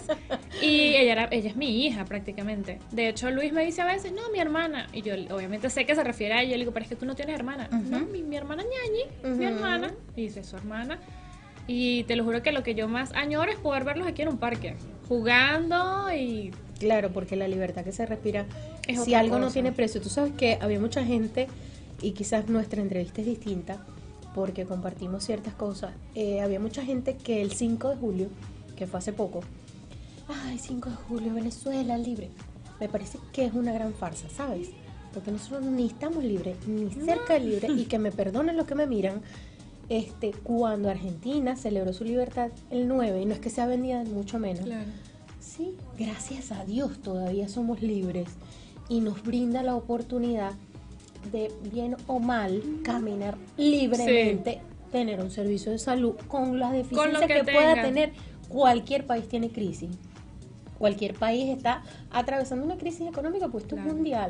Y ella era, ella es mi hija prácticamente. De hecho, Luis me dice a veces, no, mi hermana. Y yo obviamente sé que se refiere a ella. Yo le digo, pero es que tú no tienes hermana. Ujú. No, mi, mi hermana ñañi, mi Ujú. hermana. Y dice, su hermana. Y te lo juro que lo que yo más añoro es poder verlos aquí en un parque. Jugando y... Claro, porque la libertad que se respira, Es si otra algo no cosa. tiene precio. Tú sabes que había mucha gente, y quizás nuestra entrevista es distinta, porque compartimos ciertas cosas. Eh, había mucha gente que el cinco de julio, que fue hace poco, ay, cinco de julio, Venezuela libre. Me parece que es una gran farsa, ¿sabes? Porque nosotros ni estamos libres, ni cerca de libres, y que me perdonen los que me miran. Este, cuando Argentina celebró su libertad el nueve, y no es que sea vendida, mucho menos. Claro. Sí, gracias a Dios todavía somos libres y nos brinda la oportunidad de, bien o mal, caminar libremente, tener un servicio de salud con las deficiencias que que, pueda tenga. tener. Cualquier país tiene crisis. Cualquier país está atravesando una crisis económica, pues esto Claro. es mundial.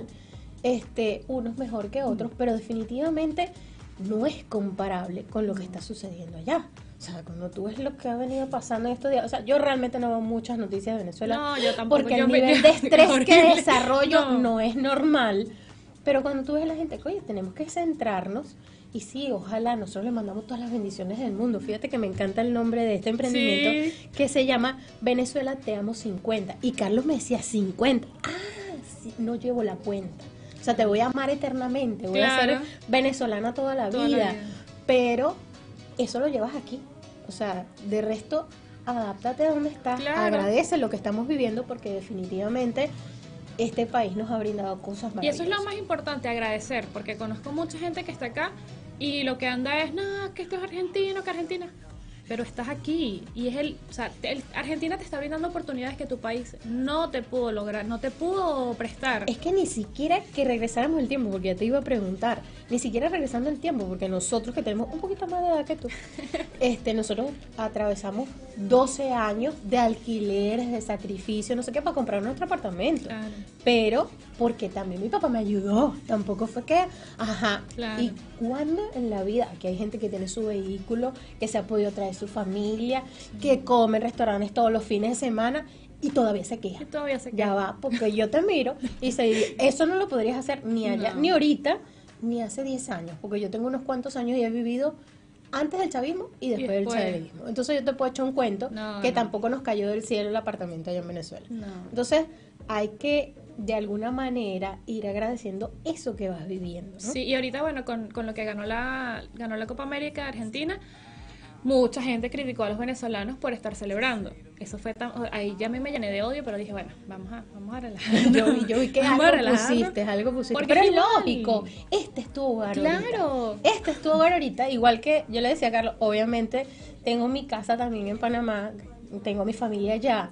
Este, unos mejor que otros, pero definitivamente no es comparable con lo que está sucediendo allá. O sea, cuando tú ves lo que ha venido pasando en estos días, o sea, yo realmente no veo muchas noticias de Venezuela, No, yo tampoco. porque yo el me- nivel de estrés que horrible. desarrollo no. No. es normal. Pero cuando tú ves a la gente, oye, tenemos que centrarnos, y sí, ojalá, nosotros le mandamos todas las bendiciones del mundo. Fíjate que me encanta el nombre de este emprendimiento, Sí. que se llama Venezuela Te Amo cincuenta. Y Carlos me decía cincuenta. Ah, sí, no llevo la cuenta. O sea, te voy a amar eternamente, voy Claro. a ser venezolana toda la Toda la vida. vida. Pero eso lo llevas aquí. O sea, de resto, adáptate a donde estás, Claro. agradece lo que estamos viviendo, porque definitivamente este país nos ha brindado cosas Y maravillosas. eso es lo más importante, agradecer, porque conozco mucha gente que está acá y lo que anda es, no, que esto es argentino, que Argentina. Pero estás aquí y es el, o sea, el- Argentina te está brindando oportunidades que tu país no te pudo lograr, no te pudo prestar. Es que ni siquiera que regresáramos el tiempo, porque ya te iba a preguntar, ni siquiera regresando el tiempo, porque nosotros que tenemos un poquito más de edad que tú, este, nosotros atravesamos doce años de alquileres, de sacrificio, no sé qué, para comprar nuestro apartamento. Claro. Pero porque también mi papá me ayudó, tampoco fue que, ajá, Claro. y cuando en la vida, aquí hay gente que tiene su vehículo, que se ha podido traer su familia, que come en restaurantes todos los fines de semana y todavía se queja. Y todavía se Ya queda. va, porque yo te miro y se, eso no lo podrías hacer ni allá, No. ni ahorita, ni hace diez años, porque yo tengo unos cuantos años y he vivido antes del chavismo y después, después. del chavismo. Entonces yo te puedo echar un cuento No, que no. tampoco nos cayó del cielo el apartamento allá en Venezuela. No. Entonces hay que de alguna manera ir agradeciendo eso que vas viviendo, ¿no? Sí, y ahorita, bueno, con, con lo que ganó la, ganó la Copa América de Argentina, mucha gente criticó a los venezolanos por estar celebrando. Eso fue tan, ahí ya a mí me llené de odio, pero dije, bueno, vamos a, vamos a relajarnos. Yo, vi- yo vi que Vamos a algo relajarnos. pusiste, algo pusiste. Porque Pero es es igual. lógico, este es tu hogar ahorita. Claro. Este es tu hogar ahorita, igual que yo le decía a Carlos, obviamente tengo mi casa también en Panamá, tengo mi familia allá.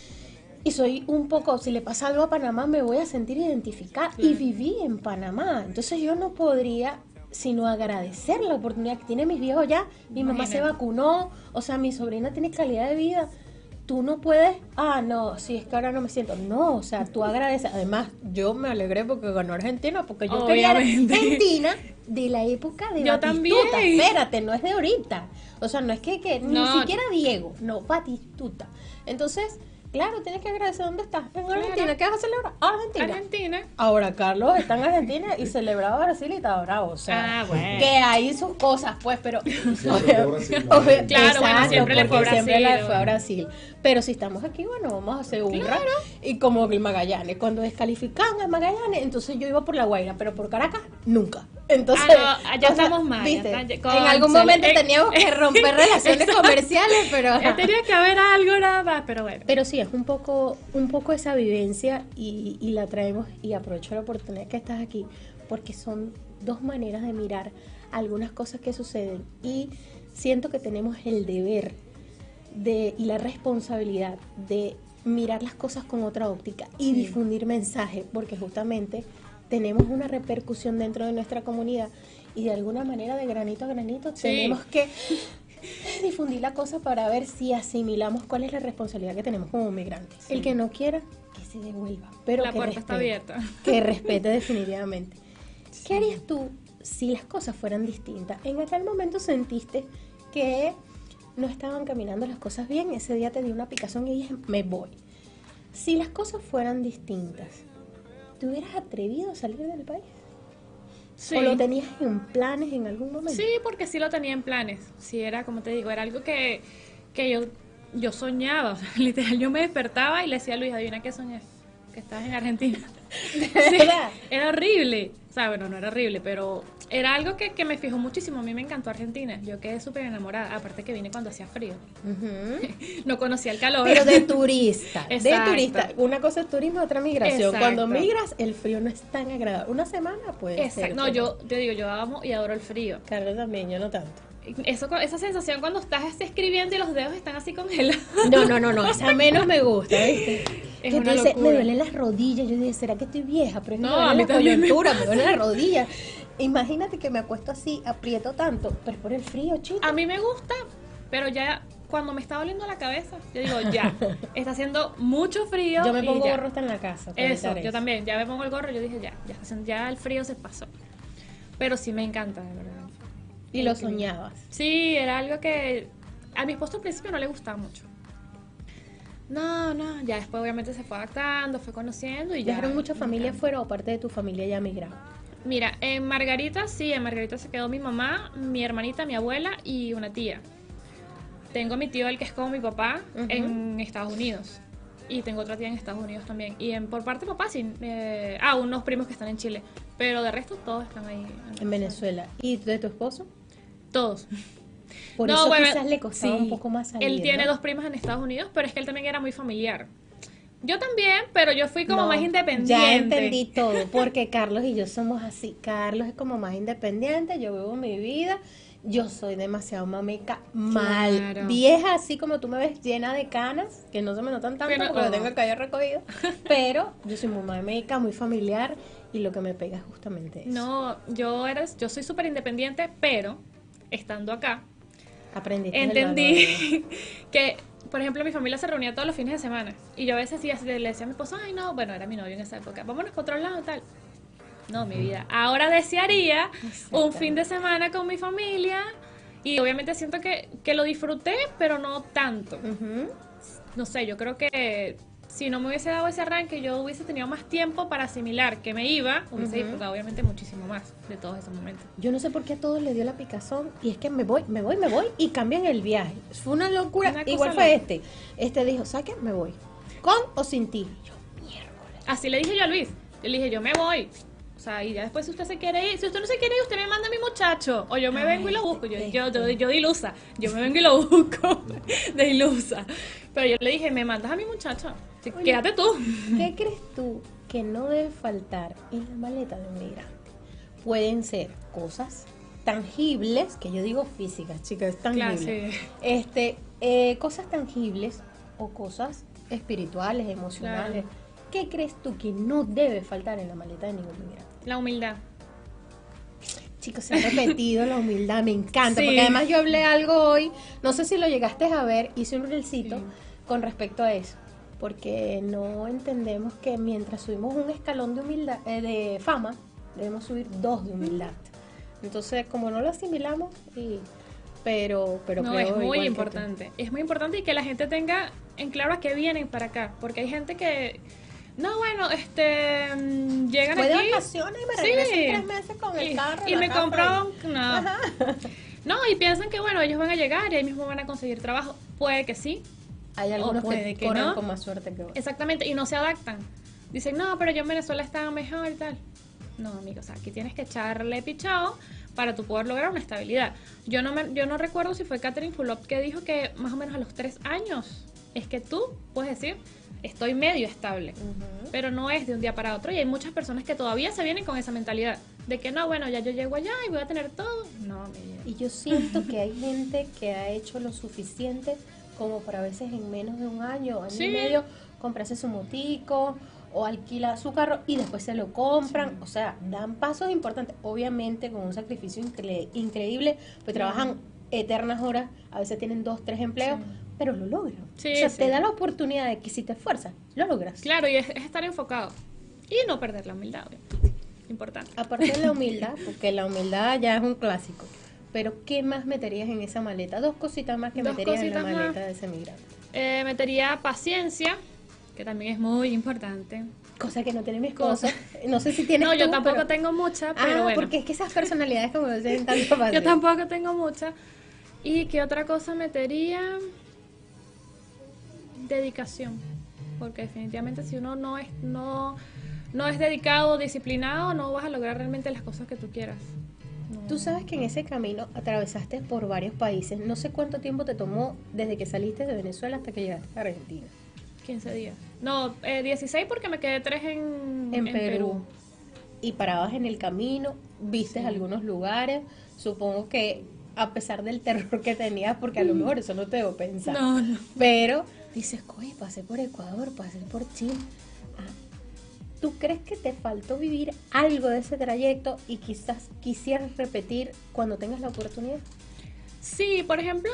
Y soy un poco, si le pasa algo a Panamá, me voy a sentir identificada. Claro. Y viví en Panamá. Entonces yo no podría sino agradecer la oportunidad que tienen mis viejos allá. Mi mamá se Imagínate. vacunó, o sea, mi sobrina tiene calidad de vida. Tú no puedes, ah, no, si es que ahora no me siento. No, o sea, tú agradeces. Además, yo me alegré porque ganó Argentina, porque yo quería Obviamente. Argentina de la época de Yo Batistuta. también. Espérate, no es de ahorita. O sea, no es que, que No. ni siquiera Diego, no, Batistuta. Entonces, Claro, tienes que agradecer dónde estás. En Claro. Argentina, ¿qué vas a celebrar? Argentina. Argentina. Ahora Carlos está en Argentina y celebraba Brasil y estaba bravo. O sea, Ah, bueno. que hay sus cosas, pues, pero. Siempre fue Brasil, ¿no? Obvio- Claro, bueno, exacto, siempre le fue a porque siempre Brasil, le fue a bueno. Brasil. Pero si estamos aquí, bueno, vamos a hacer un Claro. Y como el Magallanes, cuando descalificaban al Magallanes, entonces yo iba por La Guaira, pero por Caracas, nunca. Entonces, Ah, no, ya o sea, estamos mal, ya ¿viste? está- ya- En algún cónchale, momento eh, teníamos que romper relaciones Exacto. comerciales, pero. Ya ajá. tenía que haber algo nada más, pero bueno. Pero sí, es un poco, un poco esa vivencia y, y la traemos y aprovecho la oportunidad que estás aquí porque son dos maneras de mirar algunas cosas que suceden y siento que tenemos el deber de, y la responsabilidad de mirar las cosas con otra óptica y Sí. difundir mensajes porque justamente tenemos una repercusión dentro de nuestra comunidad y de alguna manera de granito a granito Sí. tenemos que difundir la cosa para ver si asimilamos cuál es la responsabilidad que tenemos como migrantes. Sí. El que no quiera, que se devuelva, pero La que puerta está respete, abierta. que respete definitivamente. ¿Qué harías tú si las cosas fueran distintas? En aquel momento sentiste que no estaban caminando las cosas bien, ese día te di una picazón y dije, me voy. Si las cosas fueran distintas, ¿te hubieras atrevido a salir del país? Sí. ¿O lo tenías en planes en algún momento? Sí, porque sí lo tenía en planes. Sí, era como te digo, era algo que, que yo, yo soñaba. O sea, literal, yo me despertaba y le decía a Luis, adivina qué soñé, que estabas en Argentina. Sí, ¿Verdad? era horrible. O sea, bueno, no era horrible, pero era algo que, que me fijó muchísimo. A mí me encantó Argentina. Yo quedé súper enamorada. Aparte que vine cuando hacía frío. Ujú. No conocía el calor. Pero de turista, de Exacto. turista. Una cosa es turismo, otra migración. Exacto. Cuando migras, el frío no es tan agradable. Una semana puede ser. Exacto. No, pero- yo te digo, yo amo y adoro el frío. Carlos también, yo no tanto. Eso, esa sensación cuando estás así escribiendo y los dedos están así congelados. No, no, no, no, esa menos me gusta, ¿viste? Es que tú una dices, locura. me duelen las rodillas. Yo dije, ¿será que estoy vieja? Pero es que No, me a duelen mí las también me coyunturas, me duelen las rodillas. Imagínate que me acuesto así, aprieto tanto, pero es por el frío, chico. A mí me gusta, pero ya cuando me está doliendo la cabeza, yo digo, ya, está haciendo mucho frío. Yo me y pongo ya. gorro hasta en la casa. para Eso, evitar yo también, ya me pongo el gorro, yo dije, ya, ya, está haciendo- ya el frío se pasó. Pero sí me encanta, de verdad. Y lo soñabas. Sí, era algo que a mi esposo al principio no le gustaba mucho. No, no, ya después obviamente se fue adaptando, fue conociendo y ya. ¿Dejaron mucha me familia encanta. fuera o parte de tu familia ya migrado? Mira, en Margarita sí, en Margarita se quedó mi mamá, mi hermanita, mi abuela y una tía. Tengo a mi tío, el que es como mi papá, Ujú. en Estados Unidos. Y tengo otra tía en Estados Unidos también. Y en, por parte de papá, sí. eh, ah, unos primos que están en Chile. Pero de resto todos están ahí. En Venezuela. ¿Y de tu esposo? Todos. Por No, eso bueno, quizás le costaba sí. un poco más salir, Él tiene ¿no? dos primas en Estados Unidos, pero es que él también era muy familiar. Yo también, pero yo fui como No, más independiente. Ya entendí todo, porque Carlos y yo somos así. Carlos es como más independiente, yo vivo mi vida. Yo soy demasiado mameca, mal, Claro. vieja, así como tú me ves, llena de canas, que no se me notan tanto Pero- porque lo oh. tengo el cabello recogido. Pero yo soy muy mameca, muy familiar y lo que me pega es justamente eso. No, yo, era, yo soy súper independiente, pero estando acá, Aprendiste el valor. entendí que, por ejemplo, mi familia se reunía todos los fines de semana. Y yo a veces sí, así le decía a mi esposo, ay no, bueno, era mi novio en esa época, vámonos para otro lado y tal. No, mi vida. Ahora desearía un fin de semana con mi familia y obviamente siento que, que lo disfruté, pero no tanto. Ujú. No sé, yo creo que si no me hubiese dado ese arranque, yo hubiese tenido más tiempo para asimilar que me iba, hubiese Ujú. disfrutado obviamente muchísimo más de todos esos momentos. Yo no sé por qué a todos les dio la picazón y es que me voy, me voy, me voy y cambian el viaje. Fue una locura. Una cosa Igual fue loca. este. Este dijo, ¿sabes qué? Me voy. ¿Con o sin ti? Y yo, miércoles. Así le dije yo a Luis. Yo le dije, yo me voy. O sea, y ya después si usted se quiere ir, si usted no se quiere ir, usted me manda a mi muchacho. O yo me Ay, vengo y lo busco. Yo, este. yo, yo, yo de ilusa. Yo me vengo y lo busco. De ilusa. Pero yo le dije, me mandas a mi muchacho. Sí, Oye. quédate tú. ¿Qué crees tú que no debe faltar en la maleta de un migrante? Pueden ser cosas tangibles, que yo digo físicas, chicas, tangibles. Claro, sí. Este, eh, cosas tangibles o cosas espirituales, emocionales. Claro. ¿Qué crees tú que no debe faltar en la maleta de ningún migrante? La humildad. Chicos, se ha repetido la humildad, me encanta, Sí. porque además yo hablé algo hoy, no sé si lo llegaste a ver, hice un reelcito Sí. con respecto a eso, porque no entendemos que mientras subimos un escalón de humildad, eh, de fama, debemos subir dos de humildad. Entonces, como no lo asimilamos, y, pero, pero no, creo es igual muy que tú. importante. Es muy importante y que la gente tenga en claro a qué vienen para acá, porque hay gente que, no, bueno, este, mm, llegan Voy de aquí, vacaciones y me sí, regreso en tres meses con el y, carro. y la me casa compró, y- no, Ajá. no, y piensan que, bueno, ellos van a llegar y ahí mismo van a conseguir trabajo, puede que sí, Hay algunos puede que, que corren no. con más suerte que otros. exactamente, y no se adaptan, dicen, no, pero yo en Venezuela estaba mejor y tal. No, amigo, o sea, aquí tienes que echarle pichado para tú poder lograr una estabilidad. Yo no me, yo no recuerdo si fue Catherine Fulop que dijo que más o menos a los tres años es que tú puedes decir, estoy medio estable, Ujú. pero no es de un día para otro. Y hay muchas personas que todavía se vienen con esa mentalidad de que no, bueno, ya yo llego allá y voy a tener todo. No, mi vida. Y yo siento que hay gente que ha hecho lo suficiente como para a veces en menos de un año, año Sí. y medio, comprarse su motico o alquila su carro y después se lo compran. Sí. O sea, dan pasos importantes, obviamente con un sacrificio incre- increíble, pues trabajan eternas horas, a veces tienen dos, tres empleos, Sí. pero lo logran. Sí, o sea, sí. te da la oportunidad de que si te esfuerzas, lo logras. Claro, y es, es estar enfocado y no perder la humildad, obviamente. Importante. Aparte de la humildad, porque la humildad ya es un clásico, pero ¿qué más meterías en esa maleta? Dos cositas más que Dos meterías en la cositas más. maleta de ese migrante. Eh, metería paciencia, que también es muy importante. Cosa que no tiene mi esposo. No sé si tienes No, yo tú, tampoco pero- tengo mucha, pero Ah, bueno. porque es que esas personalidades como no tienen tanta paciencia. Yo tampoco tengo mucha. ¿Y qué otra cosa metería? Dedicación. Porque definitivamente si uno no es, no, no es dedicado, disciplinado, no vas a lograr realmente las cosas que tú quieras. No. Tú sabes que en ese camino atravesaste por varios países. No sé cuánto tiempo te tomó desde que saliste de Venezuela hasta que llegaste a Argentina. quince días. No, eh, dieciséis porque me quedé tres en, En, Perú. Y parabas en el camino, viste Sí. algunos lugares. Supongo que a pesar del terror que tenías, porque a lo mejor eso no te debo pensar. No, no. Pero dices, oye, pasé por Ecuador, pasé por Chile. Ah, ¿tú crees que te faltó vivir algo de ese trayecto y quizás quisieras repetir cuando tengas la oportunidad? Sí, por ejemplo,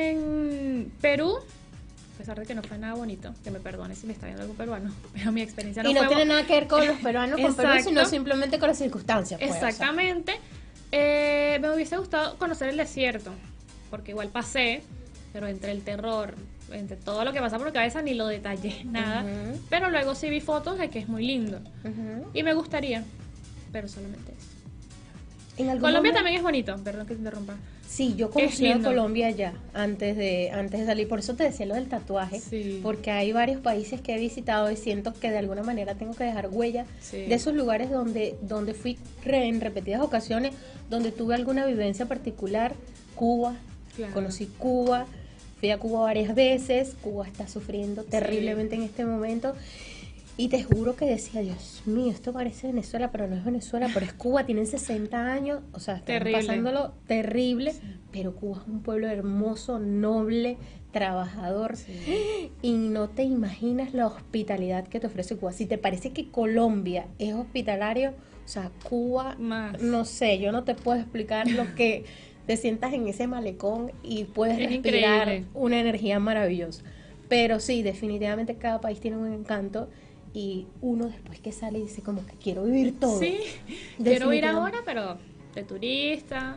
en Perú, a pesar de que no fue nada bonito, que me perdone si me está viendo algún peruano, pero mi experiencia no y no fue tiene nada que ver con los peruanos, con Perú, Exacto. sino simplemente con las circunstancias. pues, o sea. Exactamente. Eh, me hubiese gustado conocer el desierto, porque igual pasé, pero entre el terror, entre todo lo que pasa por mi cabeza, ni lo detallé, nada. Ujú. Pero luego sí vi fotos de que es muy lindo. Ujú. Y me gustaría, pero solamente eso. En algún Colombia momento- también es bonito, perdón que te interrumpa. Sí, yo Es conocí a lindo. Colombia ya, antes de, antes de salir. Por eso te decía lo del tatuaje, Sí. porque hay varios países que he visitado y siento que de alguna manera tengo que dejar huella Sí. de esos lugares donde, donde fui re- en repetidas ocasiones, donde tuve alguna vivencia particular. Cuba, Claro. conocí Cuba, fui a Cuba varias veces. Cuba está sufriendo terriblemente en este momento. Y te juro que decía, Dios mío, esto parece Venezuela, pero no es Venezuela, pero es Cuba, tienen sesenta años, o sea, están Terrible. pasándolo terrible, pero Cuba es un pueblo hermoso, noble, trabajador, y no te imaginas la hospitalidad que te ofrece Cuba. Si te parece que Colombia es hospitalario, o sea, Cuba, Más. no sé, yo no te puedo explicar lo que te sientas en ese malecón y puedes Es respirar increíble. una energía maravillosa. Pero sí, definitivamente cada país tiene un encanto y uno después que sale dice como que quiero vivir todo. Sí, quiero ir Definitivamente. ahora, pero de turista,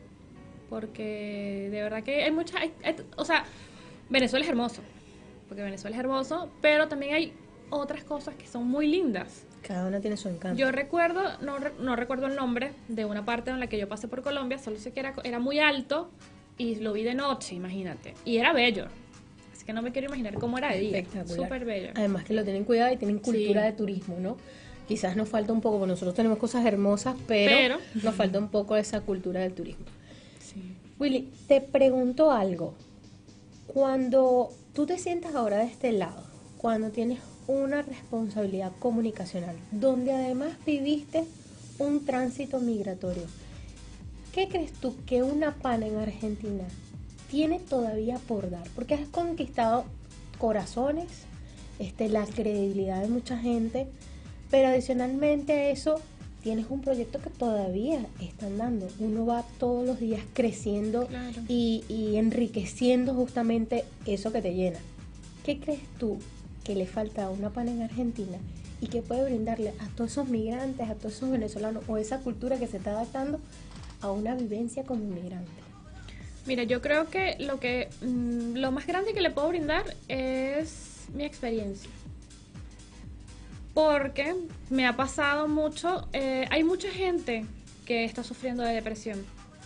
porque de verdad que hay mucha, hay- hay- o sea, Venezuela es hermoso, porque Venezuela es hermoso, pero también hay otras cosas que son muy lindas. Cada una tiene su encanto. Yo recuerdo, no, re- no recuerdo el nombre de una parte en la que yo pasé por Colombia, solo sé que era, era muy alto y lo vi de noche, imagínate, y era bello. Así que no me quiero imaginar cómo era de día. Espectacular. Súper bello. Además que lo tienen cuidado y tienen cultura Sí. de turismo, ¿no? Quizás nos falta un poco, porque nosotros tenemos cosas hermosas, pero, Pero- nos falta un poco esa cultura del turismo. Sí. Willy, te pregunto algo. Cuando tú te sientas ahora de este lado, cuando tienes una responsabilidad comunicacional, donde además viviste un tránsito migratorio, ¿qué crees tú que una pana en Argentina tiene todavía por dar? Porque has conquistado corazones, este, la credibilidad de mucha gente, pero adicionalmente a eso tienes un proyecto que todavía están dando. Uno va todos los días creciendo Claro. y, y enriqueciendo justamente eso que te llena. ¿Qué crees tú que le falta a una pana en Argentina y que puede brindarle a todos esos migrantes, a todos esos venezolanos o esa cultura que se está adaptando a una vivencia como inmigrante? Mira, yo creo que lo que mm, lo más grande que le puedo brindar es mi experiencia. Porque me ha pasado mucho, eh, hay mucha gente que está sufriendo de depresión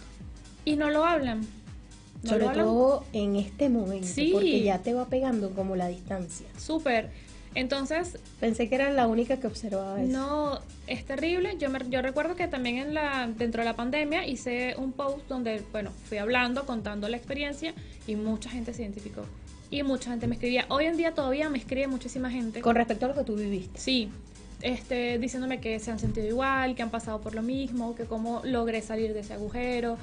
y no lo hablan. No Sobre lo hablan. todo en este momento, Sí. porque ya te va pegando como la distancia. Súper. Entonces, Pensé que era la única que observaba eso. no, es terrible. Yo me, yo recuerdo que también en la dentro de la pandemia hice un post donde, bueno, fui hablando, contando la experiencia y mucha gente se identificó. Y mucha gente me escribía. Hoy en día todavía me escribe muchísima gente. Con respecto a lo que tú viviste. Sí, este, diciéndome que se han sentido igual, que han pasado por lo mismo, que cómo logré salir de ese agujero.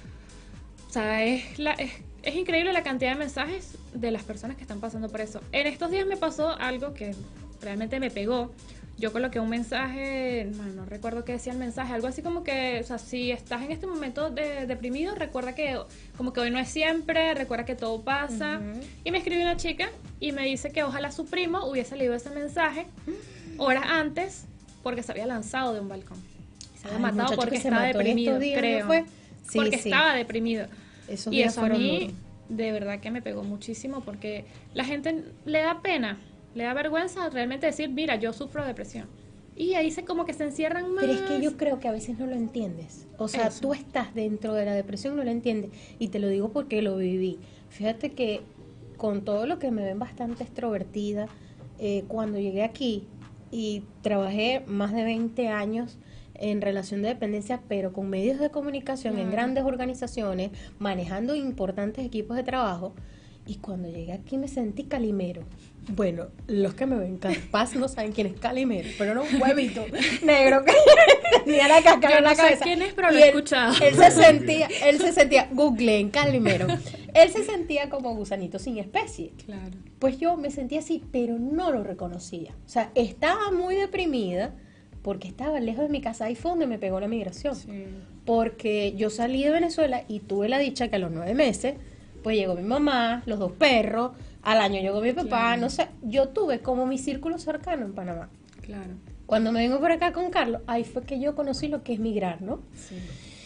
O sea, es, la, es, es increíble la cantidad de mensajes de las personas que están pasando por eso. En estos días me pasó algo que realmente me pegó. Yo coloqué un mensaje, no, no recuerdo qué decía el mensaje, algo así como que, o sea, si estás en este momento de, deprimido, recuerda que como que hoy no es siempre, recuerda que todo pasa. Uh-huh. Y me escribió una chica y me dice que ojalá su primo hubiese leído ese mensaje horas antes porque se había lanzado de un balcón. Se había Ay, matado muchacho porque que se estaba mató en deprimido, estos días, ¿no creo. fue? Sí, porque sí. estaba deprimido. Esos Y días eso a fueron mí, duros. de verdad que me pegó muchísimo porque la gente le da pena, le da vergüenza realmente decir, mira, yo sufro depresión. Y ahí se como que se encierran más. Pero es que yo creo que a veces no lo entiendes. O sea, Eso. tú estás dentro de la depresión, no lo entiendes. Y te lo digo porque lo viví. Fíjate que con todo lo que me ven bastante extrovertida, eh, cuando llegué aquí y trabajé más de veinte años en relación de dependencia, pero con medios de comunicación, en Claro. grandes organizaciones, manejando importantes equipos de trabajo. Y cuando llegué aquí me sentí Calimero. Bueno, los que me ven capaz no saben quién es Calimero, pero era un huevito negro que tenía la cascara Yo en la no sé cabeza. quién es, pero lo Y he él- escuchado. Él se sentía, él se sentía, googleen Calimero. Él se sentía como gusanito sin especie. Claro. Pues yo me sentía así, pero no lo reconocía. O sea, estaba muy deprimida porque estaba lejos de mi casa. Ahí fue donde me pegó la migración. Sí. Porque yo salí de Venezuela y tuve la dicha que a los nueve meses, pues llegó mi mamá, los dos perros, al año llegó mi papá, Claro. no sé, yo tuve como mi círculo cercano en Panamá. Claro. Cuando me vengo por acá con Carlos, ahí fue que yo conocí lo que es migrar, ¿no? Sí.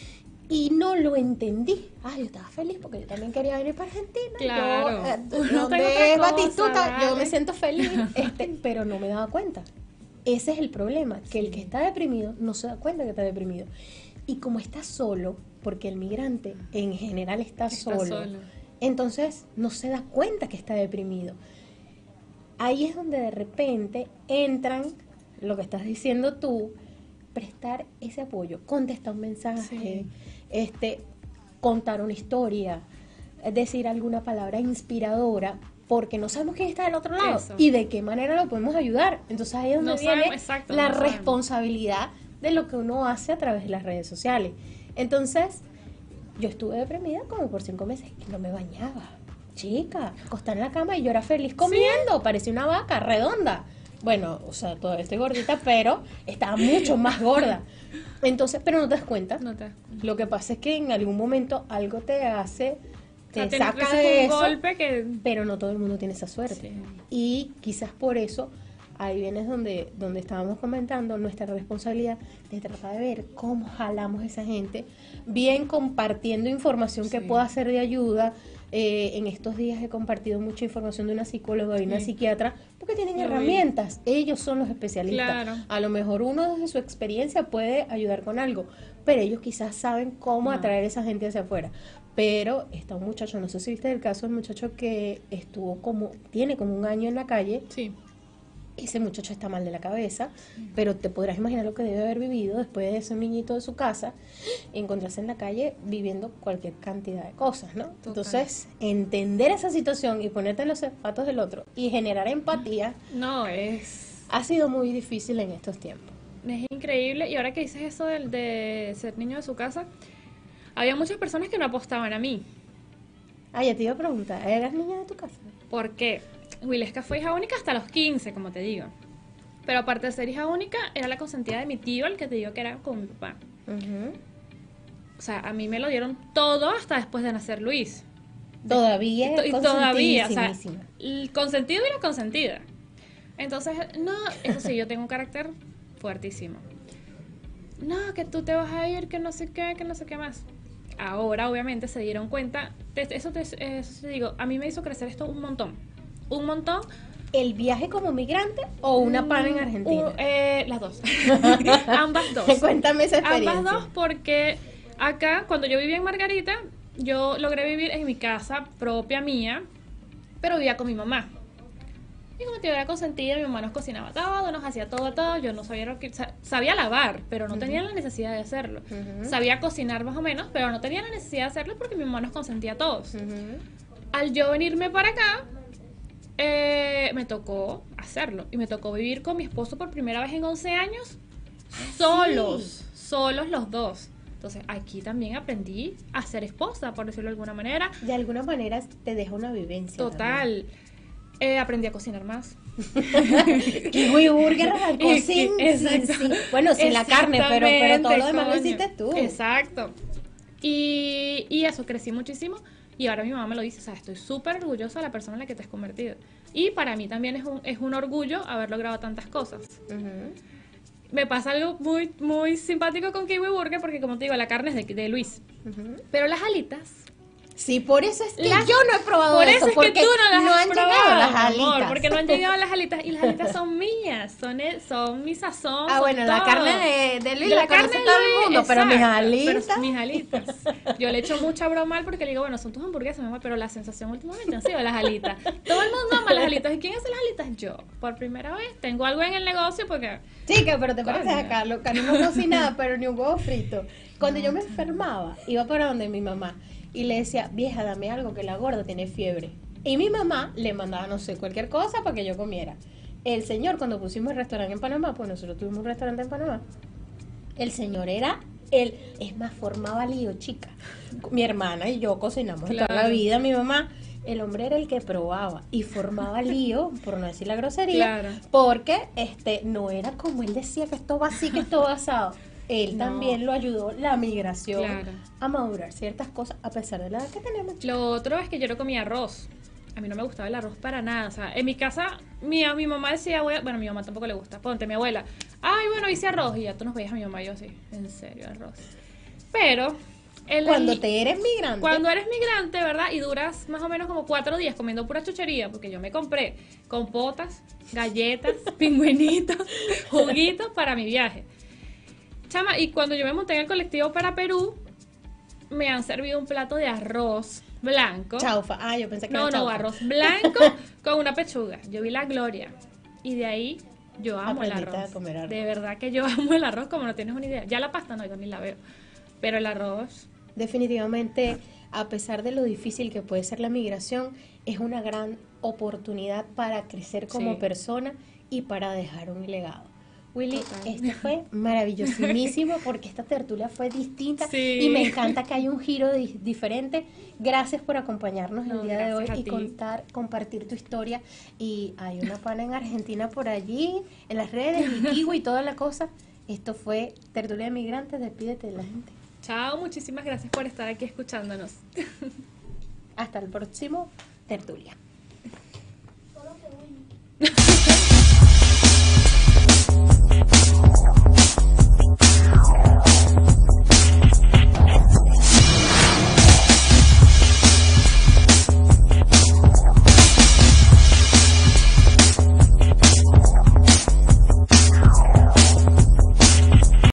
Y no lo entendí. Ah, yo estaba feliz porque yo también quería venir para Argentina. Claro. Yo, eh, No tengo donde otra es cosa, Batistuta, yo dale. me siento feliz, este, pero no me daba cuenta. Ese es el problema, que el que está deprimido no se da cuenta que está deprimido. Y como está solo, porque el migrante en general está, Está solo, solo. entonces no se da cuenta que está deprimido. Ahí es donde de repente entran, lo que estás diciendo tú, prestar ese apoyo, contestar un mensaje, Sí. este, contar una historia, decir alguna palabra inspiradora, porque no sabemos quién está del otro lado Eso. y de qué manera lo podemos ayudar. Entonces ahí es donde No viene sabemos, exacto, la no sabemos. responsabilidad de lo que uno hace a través de las redes sociales. Entonces, yo estuve deprimida como por cinco meses y no me bañaba. Chica, acostada en la cama y yo era feliz comiendo, parecía una vaca redonda. Bueno, o sea, todavía estoy gordita, pero estaba mucho más gorda. Entonces, pero no te das cuenta. No te das cuenta. Lo que pasa es que en algún momento algo te hace, O te sea, te saca recibes de un eso, golpe que... pero no todo el mundo tiene esa suerte. Sí. Y quizás por eso, ahí viene donde, donde estábamos comentando, nuestra responsabilidad de tratar de ver cómo jalamos a esa gente, bien compartiendo información que Sí. pueda ser de ayuda. Eh, en estos días he compartido mucha información de una psicóloga y una Sí. psiquiatra, porque tienen Lo vi. herramientas, ellos son los especialistas. Claro. A lo mejor uno desde su experiencia puede ayudar con algo, pero ellos quizás saben cómo No. atraer a esa gente hacia afuera. Pero está un muchacho, no sé si viste el caso del muchacho que estuvo como, tiene como un año en la calle. Sí. Ese muchacho está mal de la cabeza, pero te podrás imaginar lo que debe haber vivido después de ese niñito de su casa, encontrarse en la calle viviendo cualquier cantidad de cosas, ¿no? Total. Entonces, entender esa situación y ponerte en los zapatos del otro y generar empatía No, es... ha sido muy difícil en estos tiempos. Es increíble. Y ahora que dices eso del de ser niño de su casa, había muchas personas que no apostaban a mí. Ah, ya te iba a preguntar, ¿eras niña de tu casa? Porque Wilesca fue hija única hasta los quince, como te digo. Pero aparte de ser hija única, era la consentida de mi tío, el que te digo que era con mi papá. Ujú. O sea, a mí me lo dieron todo hasta después de nacer Luis. Todavía Y, to- y todavía, o sea, consentidísimísima. el consentido y la consentida. Entonces, no, eso sí, yo tengo un carácter fuertísimo. No, que tú te vas a ir, que no sé qué, que no sé qué más. ahora obviamente se dieron cuenta, te- eso te, eso te digo, a mí me hizo crecer esto un montón, un montón. ¿El viaje como migrante o una pana en Mm, Argentina? u- eh, las dos, ambas dos. Cuéntame esa experiencia. Ambas dos porque acá, cuando yo vivía en Margarita, yo logré vivir en mi casa propia mía, pero vivía con mi mamá. Y como te era consentida, mi mamá nos cocinaba todo, nos hacía todo, todo. Yo no sabía lo que... sa- Sabía lavar, pero no tenía la necesidad de hacerlo. Ujú. Sabía cocinar más o menos, pero no tenía la necesidad de hacerlo porque mi mamá nos consentía a todos. Ujú. Al yo venirme para acá, eh, me tocó hacerlo. Y me tocó vivir con mi esposo por primera vez en once años, solos, solos los dos. Entonces aquí también aprendí a ser esposa, por decirlo de alguna manera. De alguna manera te deja una vivencia. Total. Eh, aprendí a cocinar más. también. Kiwi Burger arrancó Y- sin, y- sin- exacto. sin- bueno, sin la carne, pero, pero todo lo demás lo Exactamente, hiciste tú. coño. Exacto. Y, y eso, crecí muchísimo. Y ahora mi mamá me lo dice, o sea, estoy súper orgullosa de la persona en la que te has convertido. Y para mí también es un, es un orgullo haber logrado tantas cosas. Ujú. Me pasa algo muy, muy simpático con Kiwi Burger, porque como te digo, la carne es de, de Luis. Ujú. Pero las alitas... Sí, por eso es que Las- yo no he probado Por eso, eso es que porque tú no las no has han probado, llegado las mi amor, alitas. porque no han llegado las alitas y las alitas son mías, son, el- son mi sazón. Ah, son bueno, la todo. carne de, de Luis De la, conoce de todo el Luis, mundo, pero mis exacto, alitas. pero mis alitas. Yo le echo mucha broma al porque le digo, bueno, son tus hamburguesas, mi amor, pero la sensación últimamente han sido las alitas. Todo el mundo ama las alitas. ¿Y quién hace las alitas? Yo. Por primera vez tengo algo en el negocio porque... Chica, pero te pareces Coño. a Carlos. Carlos no cocinaba, pero ni un huevo frito. Cuando yo me enfermaba, iba para donde mi mamá y le decía, vieja, dame algo que la gorda tiene fiebre. Y mi mamá le mandaba, no sé, cualquier cosa para que yo comiera. El señor, cuando pusimos el restaurante en Panamá, pues nosotros tuvimos un restaurante en Panamá, el señor era él, es más, formaba lío, chica. Mi hermana y yo cocinamos toda la Claro. vida, mi mamá. El hombre era el que probaba y formaba lío, por no decir la grosería, Claro. porque este no era como él decía que esto va así, que esto va asado. Él No. también lo ayudó la migración Claro. a madurar ciertas cosas a pesar de la edad que tenemos. Lo otro es que yo no comía arroz. A mí no me gustaba el arroz para nada. O sea, en mi casa, mi, mi mamá decía, voy a- bueno, a mi mamá tampoco le gusta. Ponte, mi abuela, ay, bueno, hice arroz. Y ya tú nos veías a mi mamá y yo así, en serio, arroz. Pero, el, Cuando el- te eres migrante, cuando eres migrante, ¿verdad? Y duras más o menos como cuatro días comiendo pura chuchería, porque yo me compré compotas, galletas, pingüinitos, juguitos para mi viaje. Chama, y cuando yo me monté en el colectivo para Perú, me han servido un plato de arroz blanco. chaufa. Ah, yo pensé que No, era no, chaufa. arroz blanco con una pechuga. Yo vi la gloria. Y de ahí yo amo el Aprendiste arroz. a comer arroz. De verdad que yo amo el arroz como no tienes una idea. Ya la pasta no, yo ni la veo. Pero el arroz, Definitivamente, a pesar de lo difícil que puede ser la migración, es una gran oportunidad para crecer como Sí. persona y para dejar un legado. Willy, Total. esto fue maravillosísimo porque esta tertulia fue distinta Sí. y me encanta que haya un giro di- diferente. Gracias por acompañarnos No, el día de hoy gracias a y ti. contar, compartir tu historia. Y hay una pana en Argentina por allí, en las redes, y Kiwi y toda la cosa. Esto fue Tertulia de Migrantes. Despídete de la gente. chao, muchísimas gracias por estar aquí escuchándonos. Hasta el próximo Tertulia.